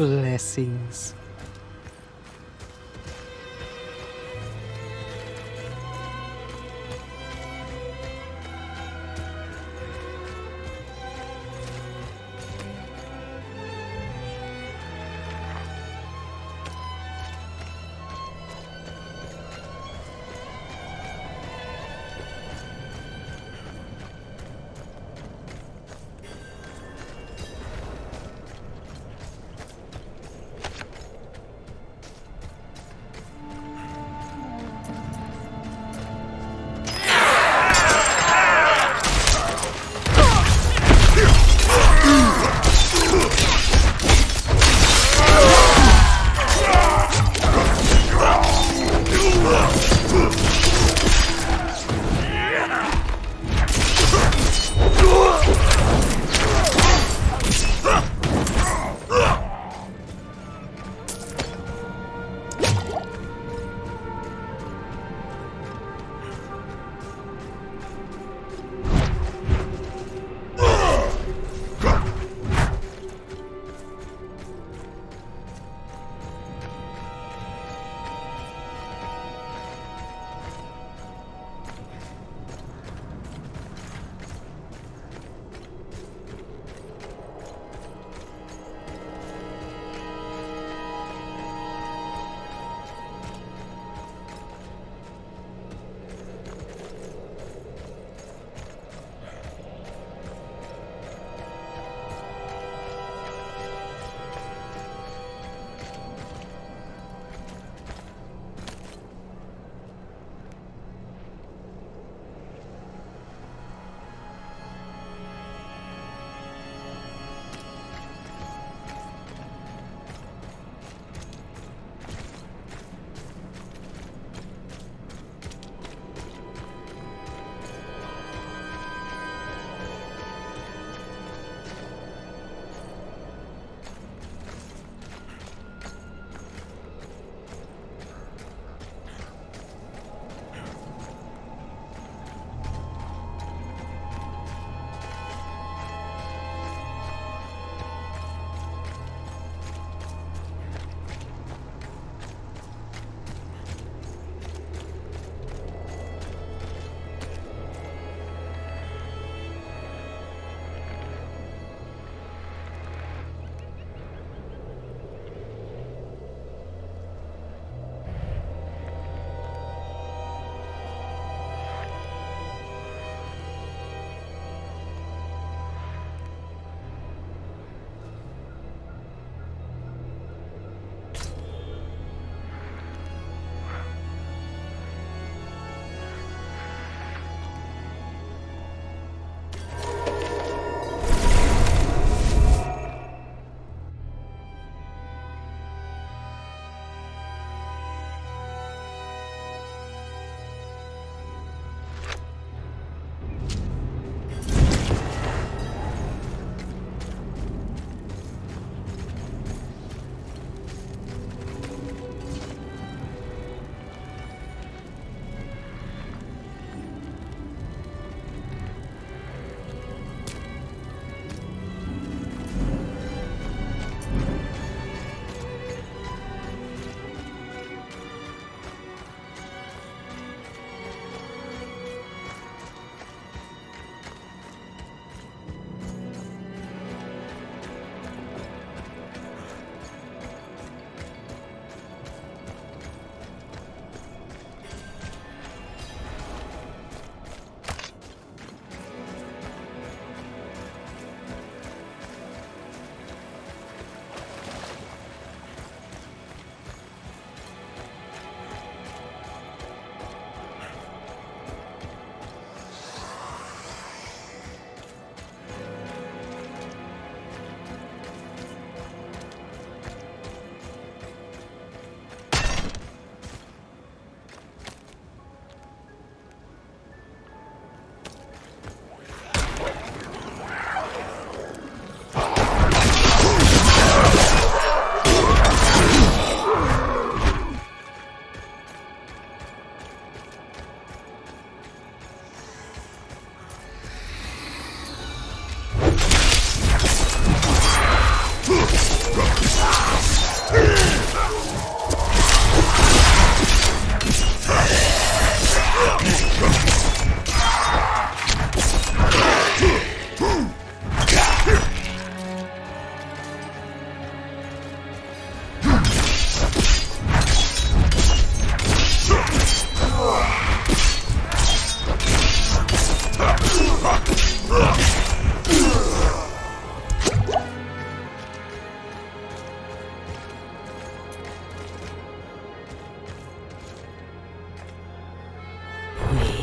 Blessings.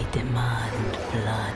demand blood.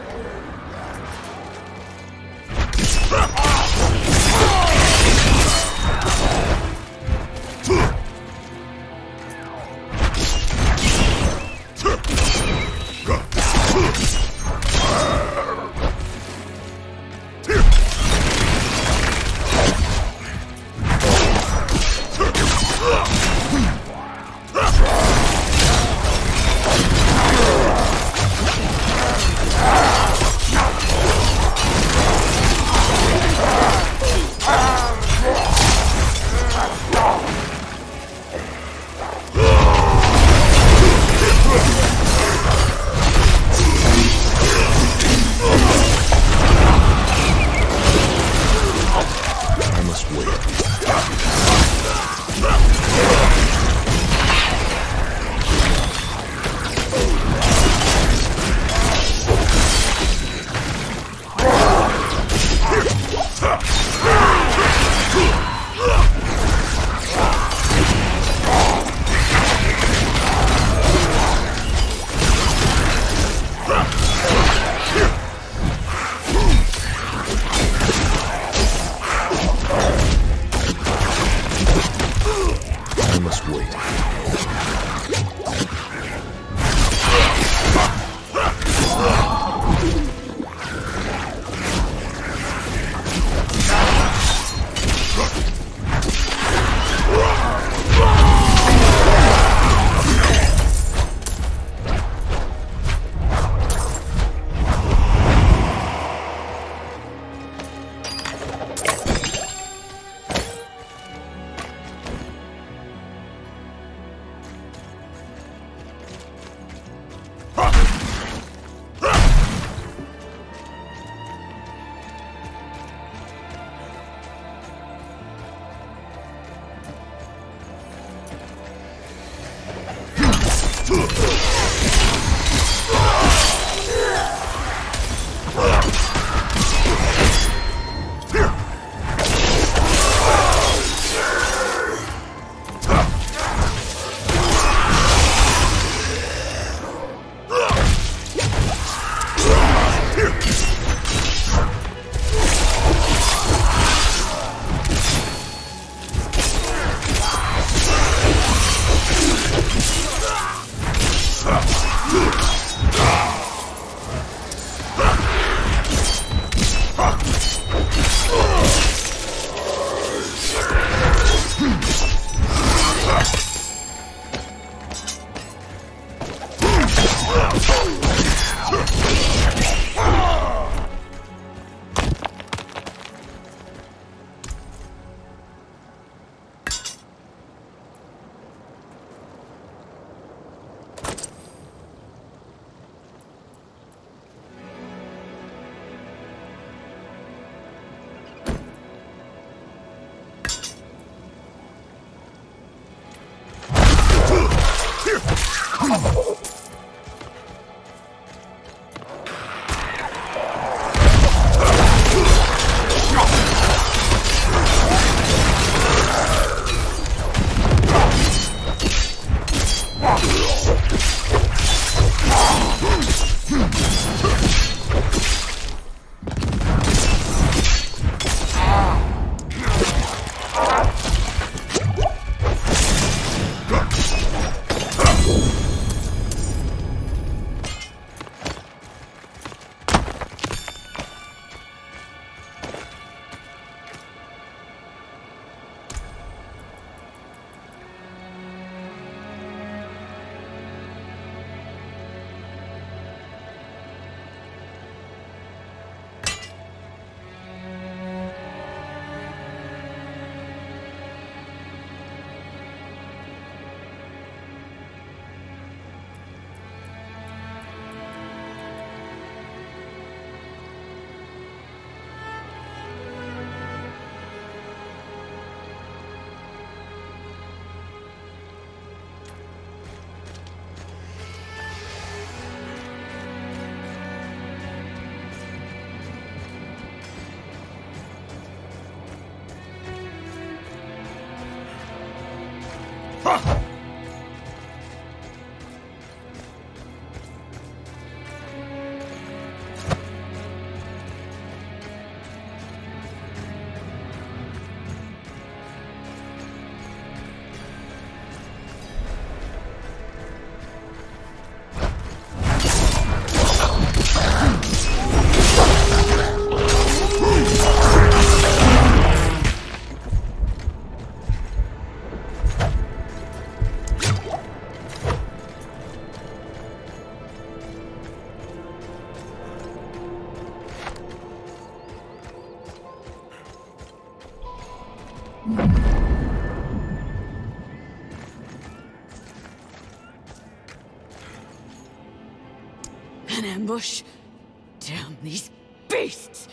An ambush? Damn these beasts!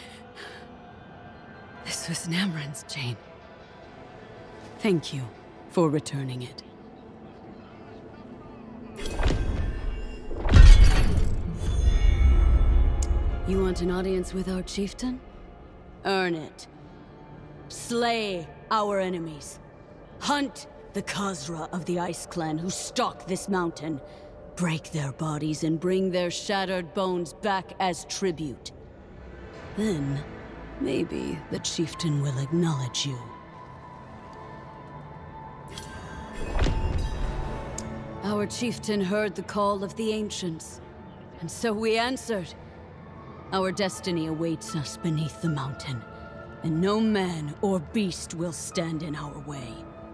This was Namran's chain. Thank you for returning it. You want an audience with our chieftain? Earn it. Slay our enemies. Hunt the Khazra of the Ice Clan who stalk this mountain. Break their bodies and bring their shattered bones back as tribute. Then, maybe the chieftain will acknowledge you. Our chieftain heard the call of the ancients, and so we answered. Our destiny awaits us beneath the mountain, and no man or beast will stand in our way.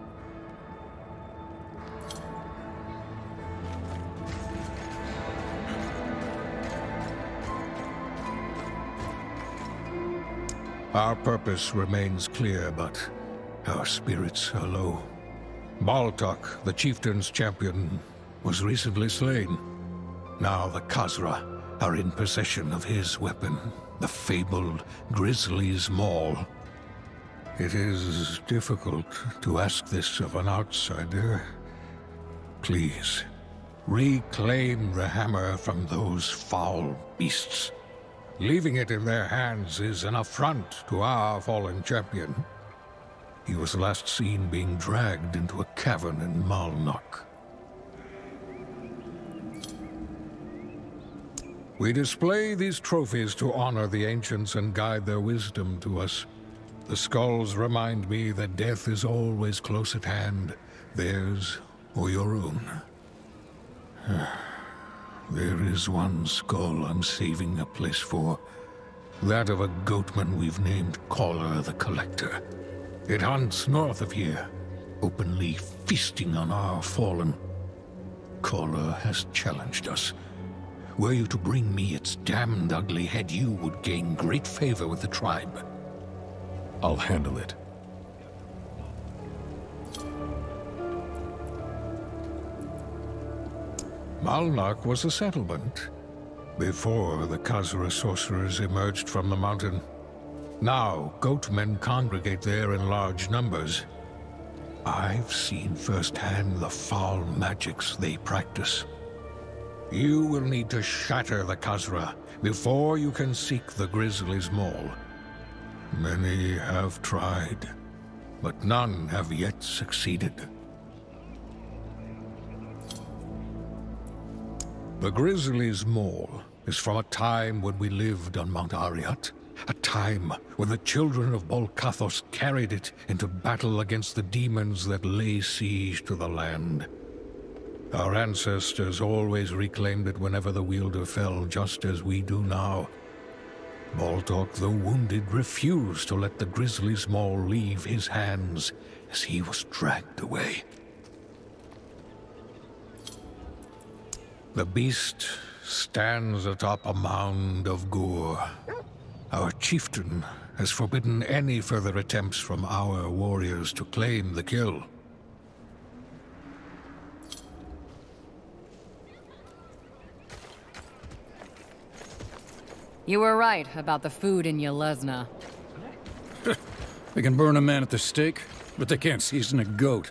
Our purpose remains clear, but our spirits are low. Baltok, the chieftain's champion, was recently slain. Now the Khazra are in possession of his weapon, the fabled Grizzly's Maul. It is difficult to ask this of an outsider. Please, reclaim the hammer from those foul beasts. Leaving it in their hands is an affront to our fallen champion. He was last seen being dragged into a cavern in Malnok. We display these trophies to honor the ancients and guide their wisdom to us. The skulls remind me that death is always close at hand, theirs or your own. There is one skull I'm saving a place for. That of a goatman we've named Caller the Collector. It hunts north of here, openly feasting on our fallen. Caller has challenged us. Were you to bring me its damned ugly head, you would gain great favor with the tribe. I'll handle it. Malnok was a settlement before the Khazra sorcerers emerged from the mountain. Now, goatmen congregate there in large numbers. I've seen firsthand the foul magics they practice. You will need to shatter the Khazra before you can seek the Grizzly's Maul. Many have tried, but none have yet succeeded. The Grizzly's Maul is from a time when we lived on Mount Arreat. A time when the children of Bolkathos carried it into battle against the demons that lay siege to the land. Our ancestors always reclaimed it whenever the wielder fell, just as we do now. Baltok, though wounded, refused to let the Grizzly's Maul leave his hands as he was dragged away. The beast stands atop a mound of gore. Our chieftain has forbidden any further attempts from our warriors to claim the kill. You were right about the food in Yelesna. They can burn a man at the stake, but they can't season a goat.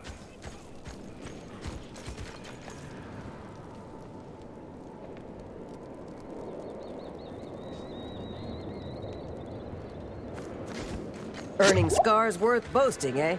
Earning scars worth boasting, eh?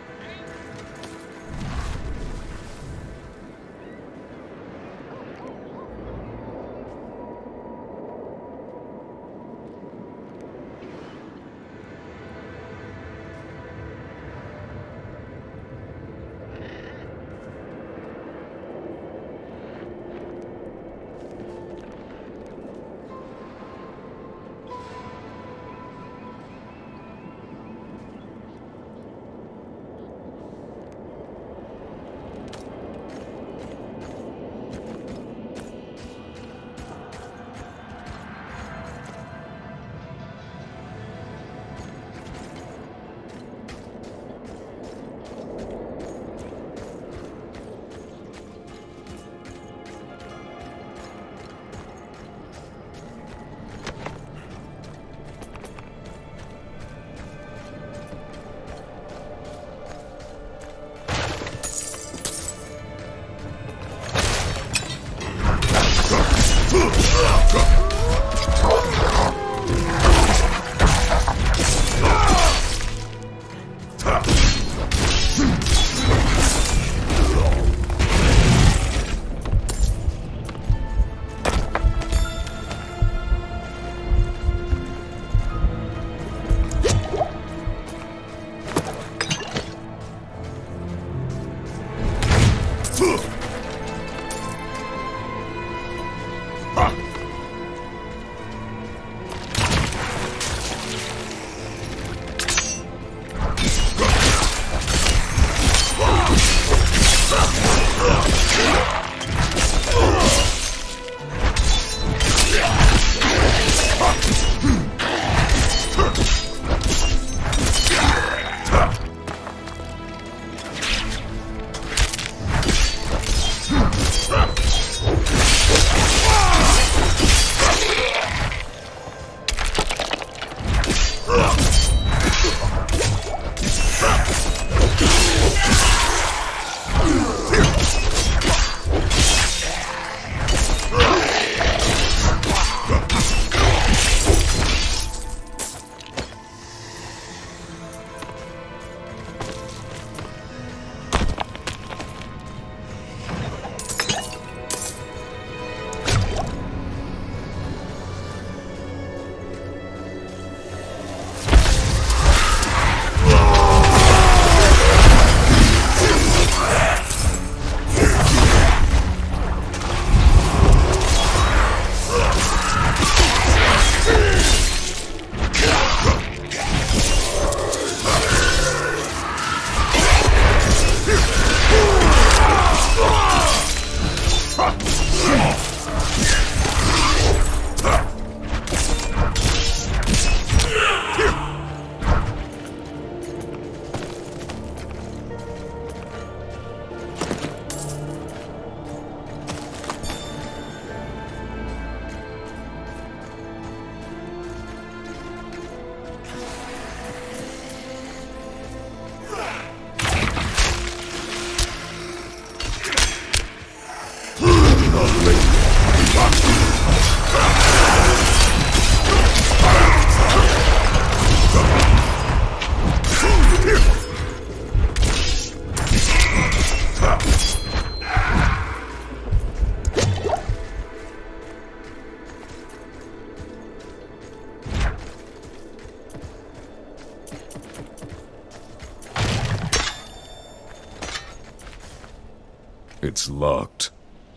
It's locked.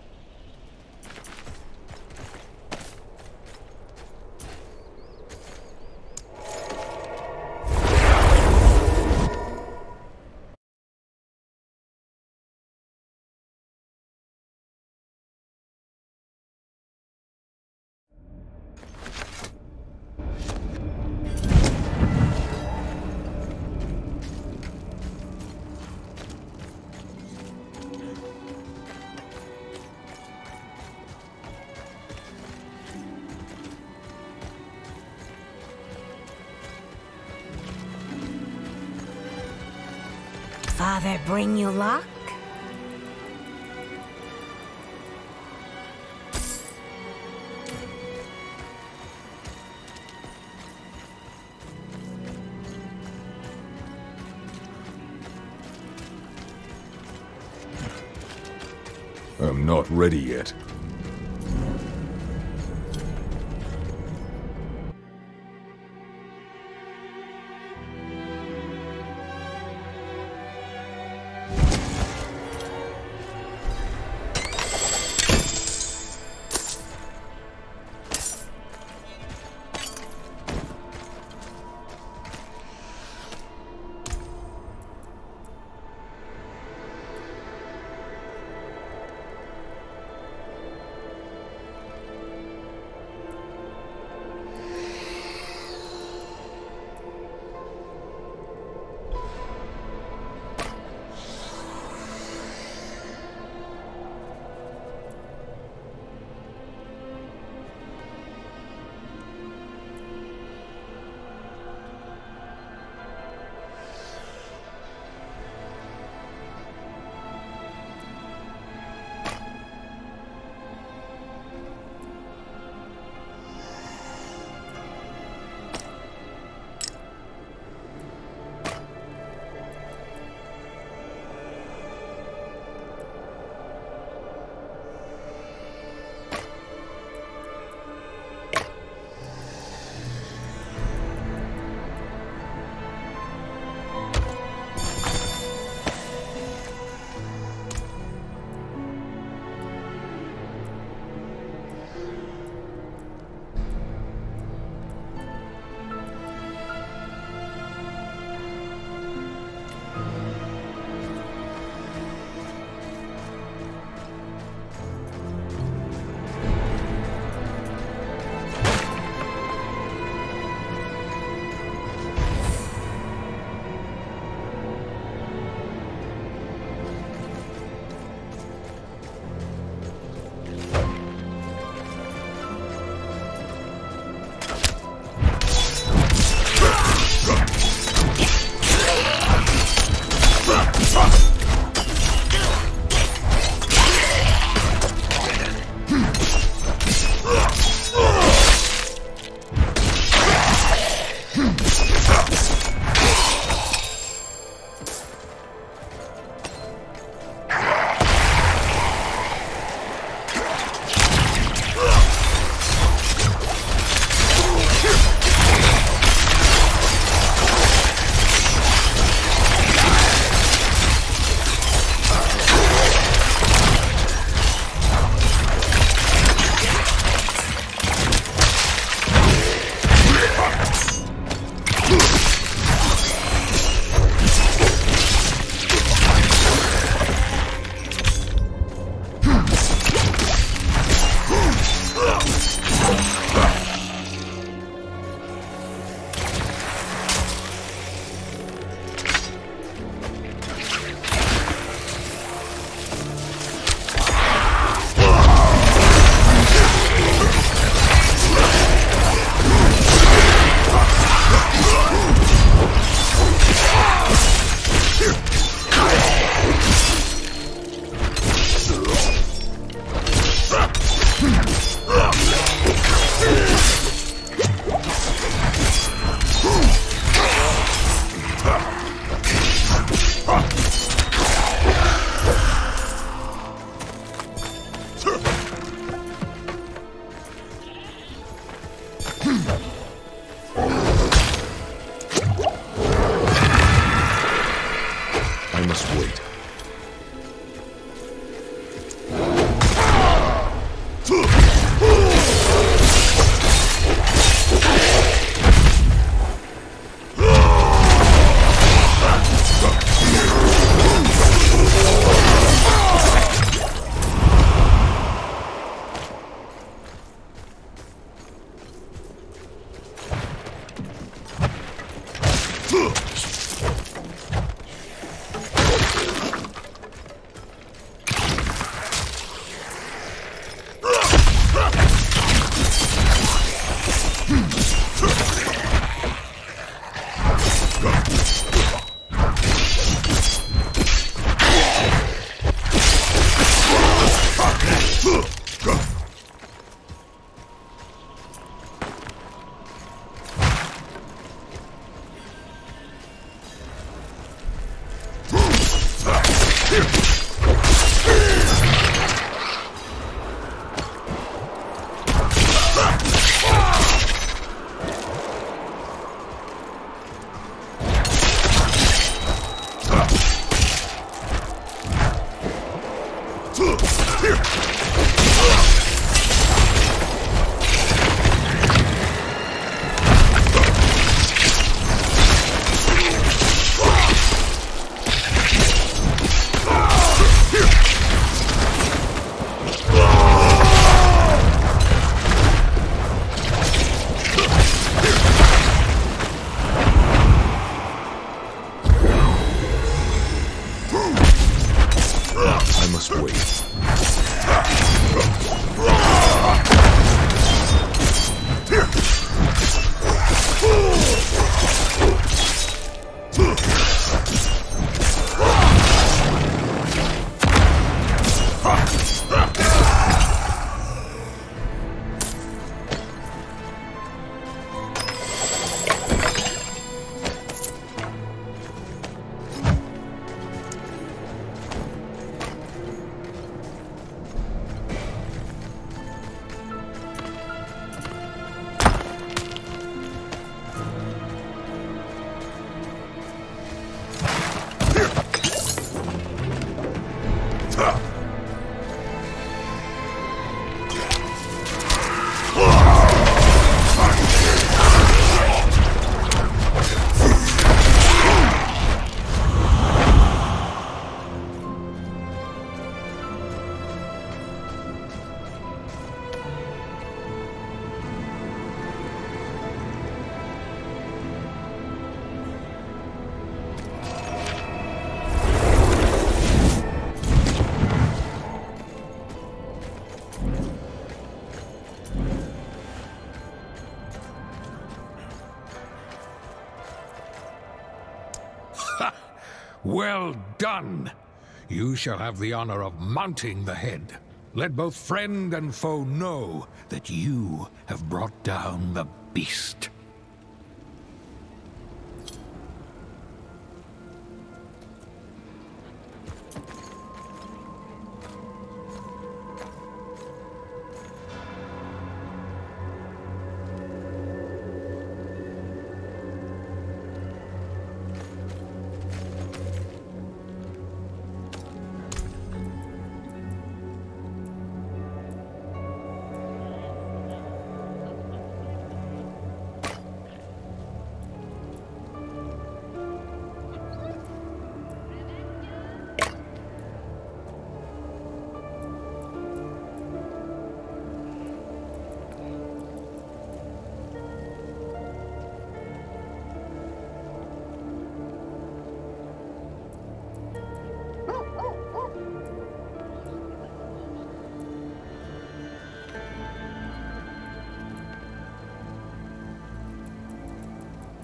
Father bring you luck? I'm not ready yet. I must wait. Well done! You shall have the honor of mounting the head. Let both friend and foe know that you have brought down the beast.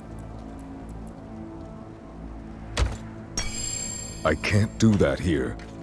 I can't do that here.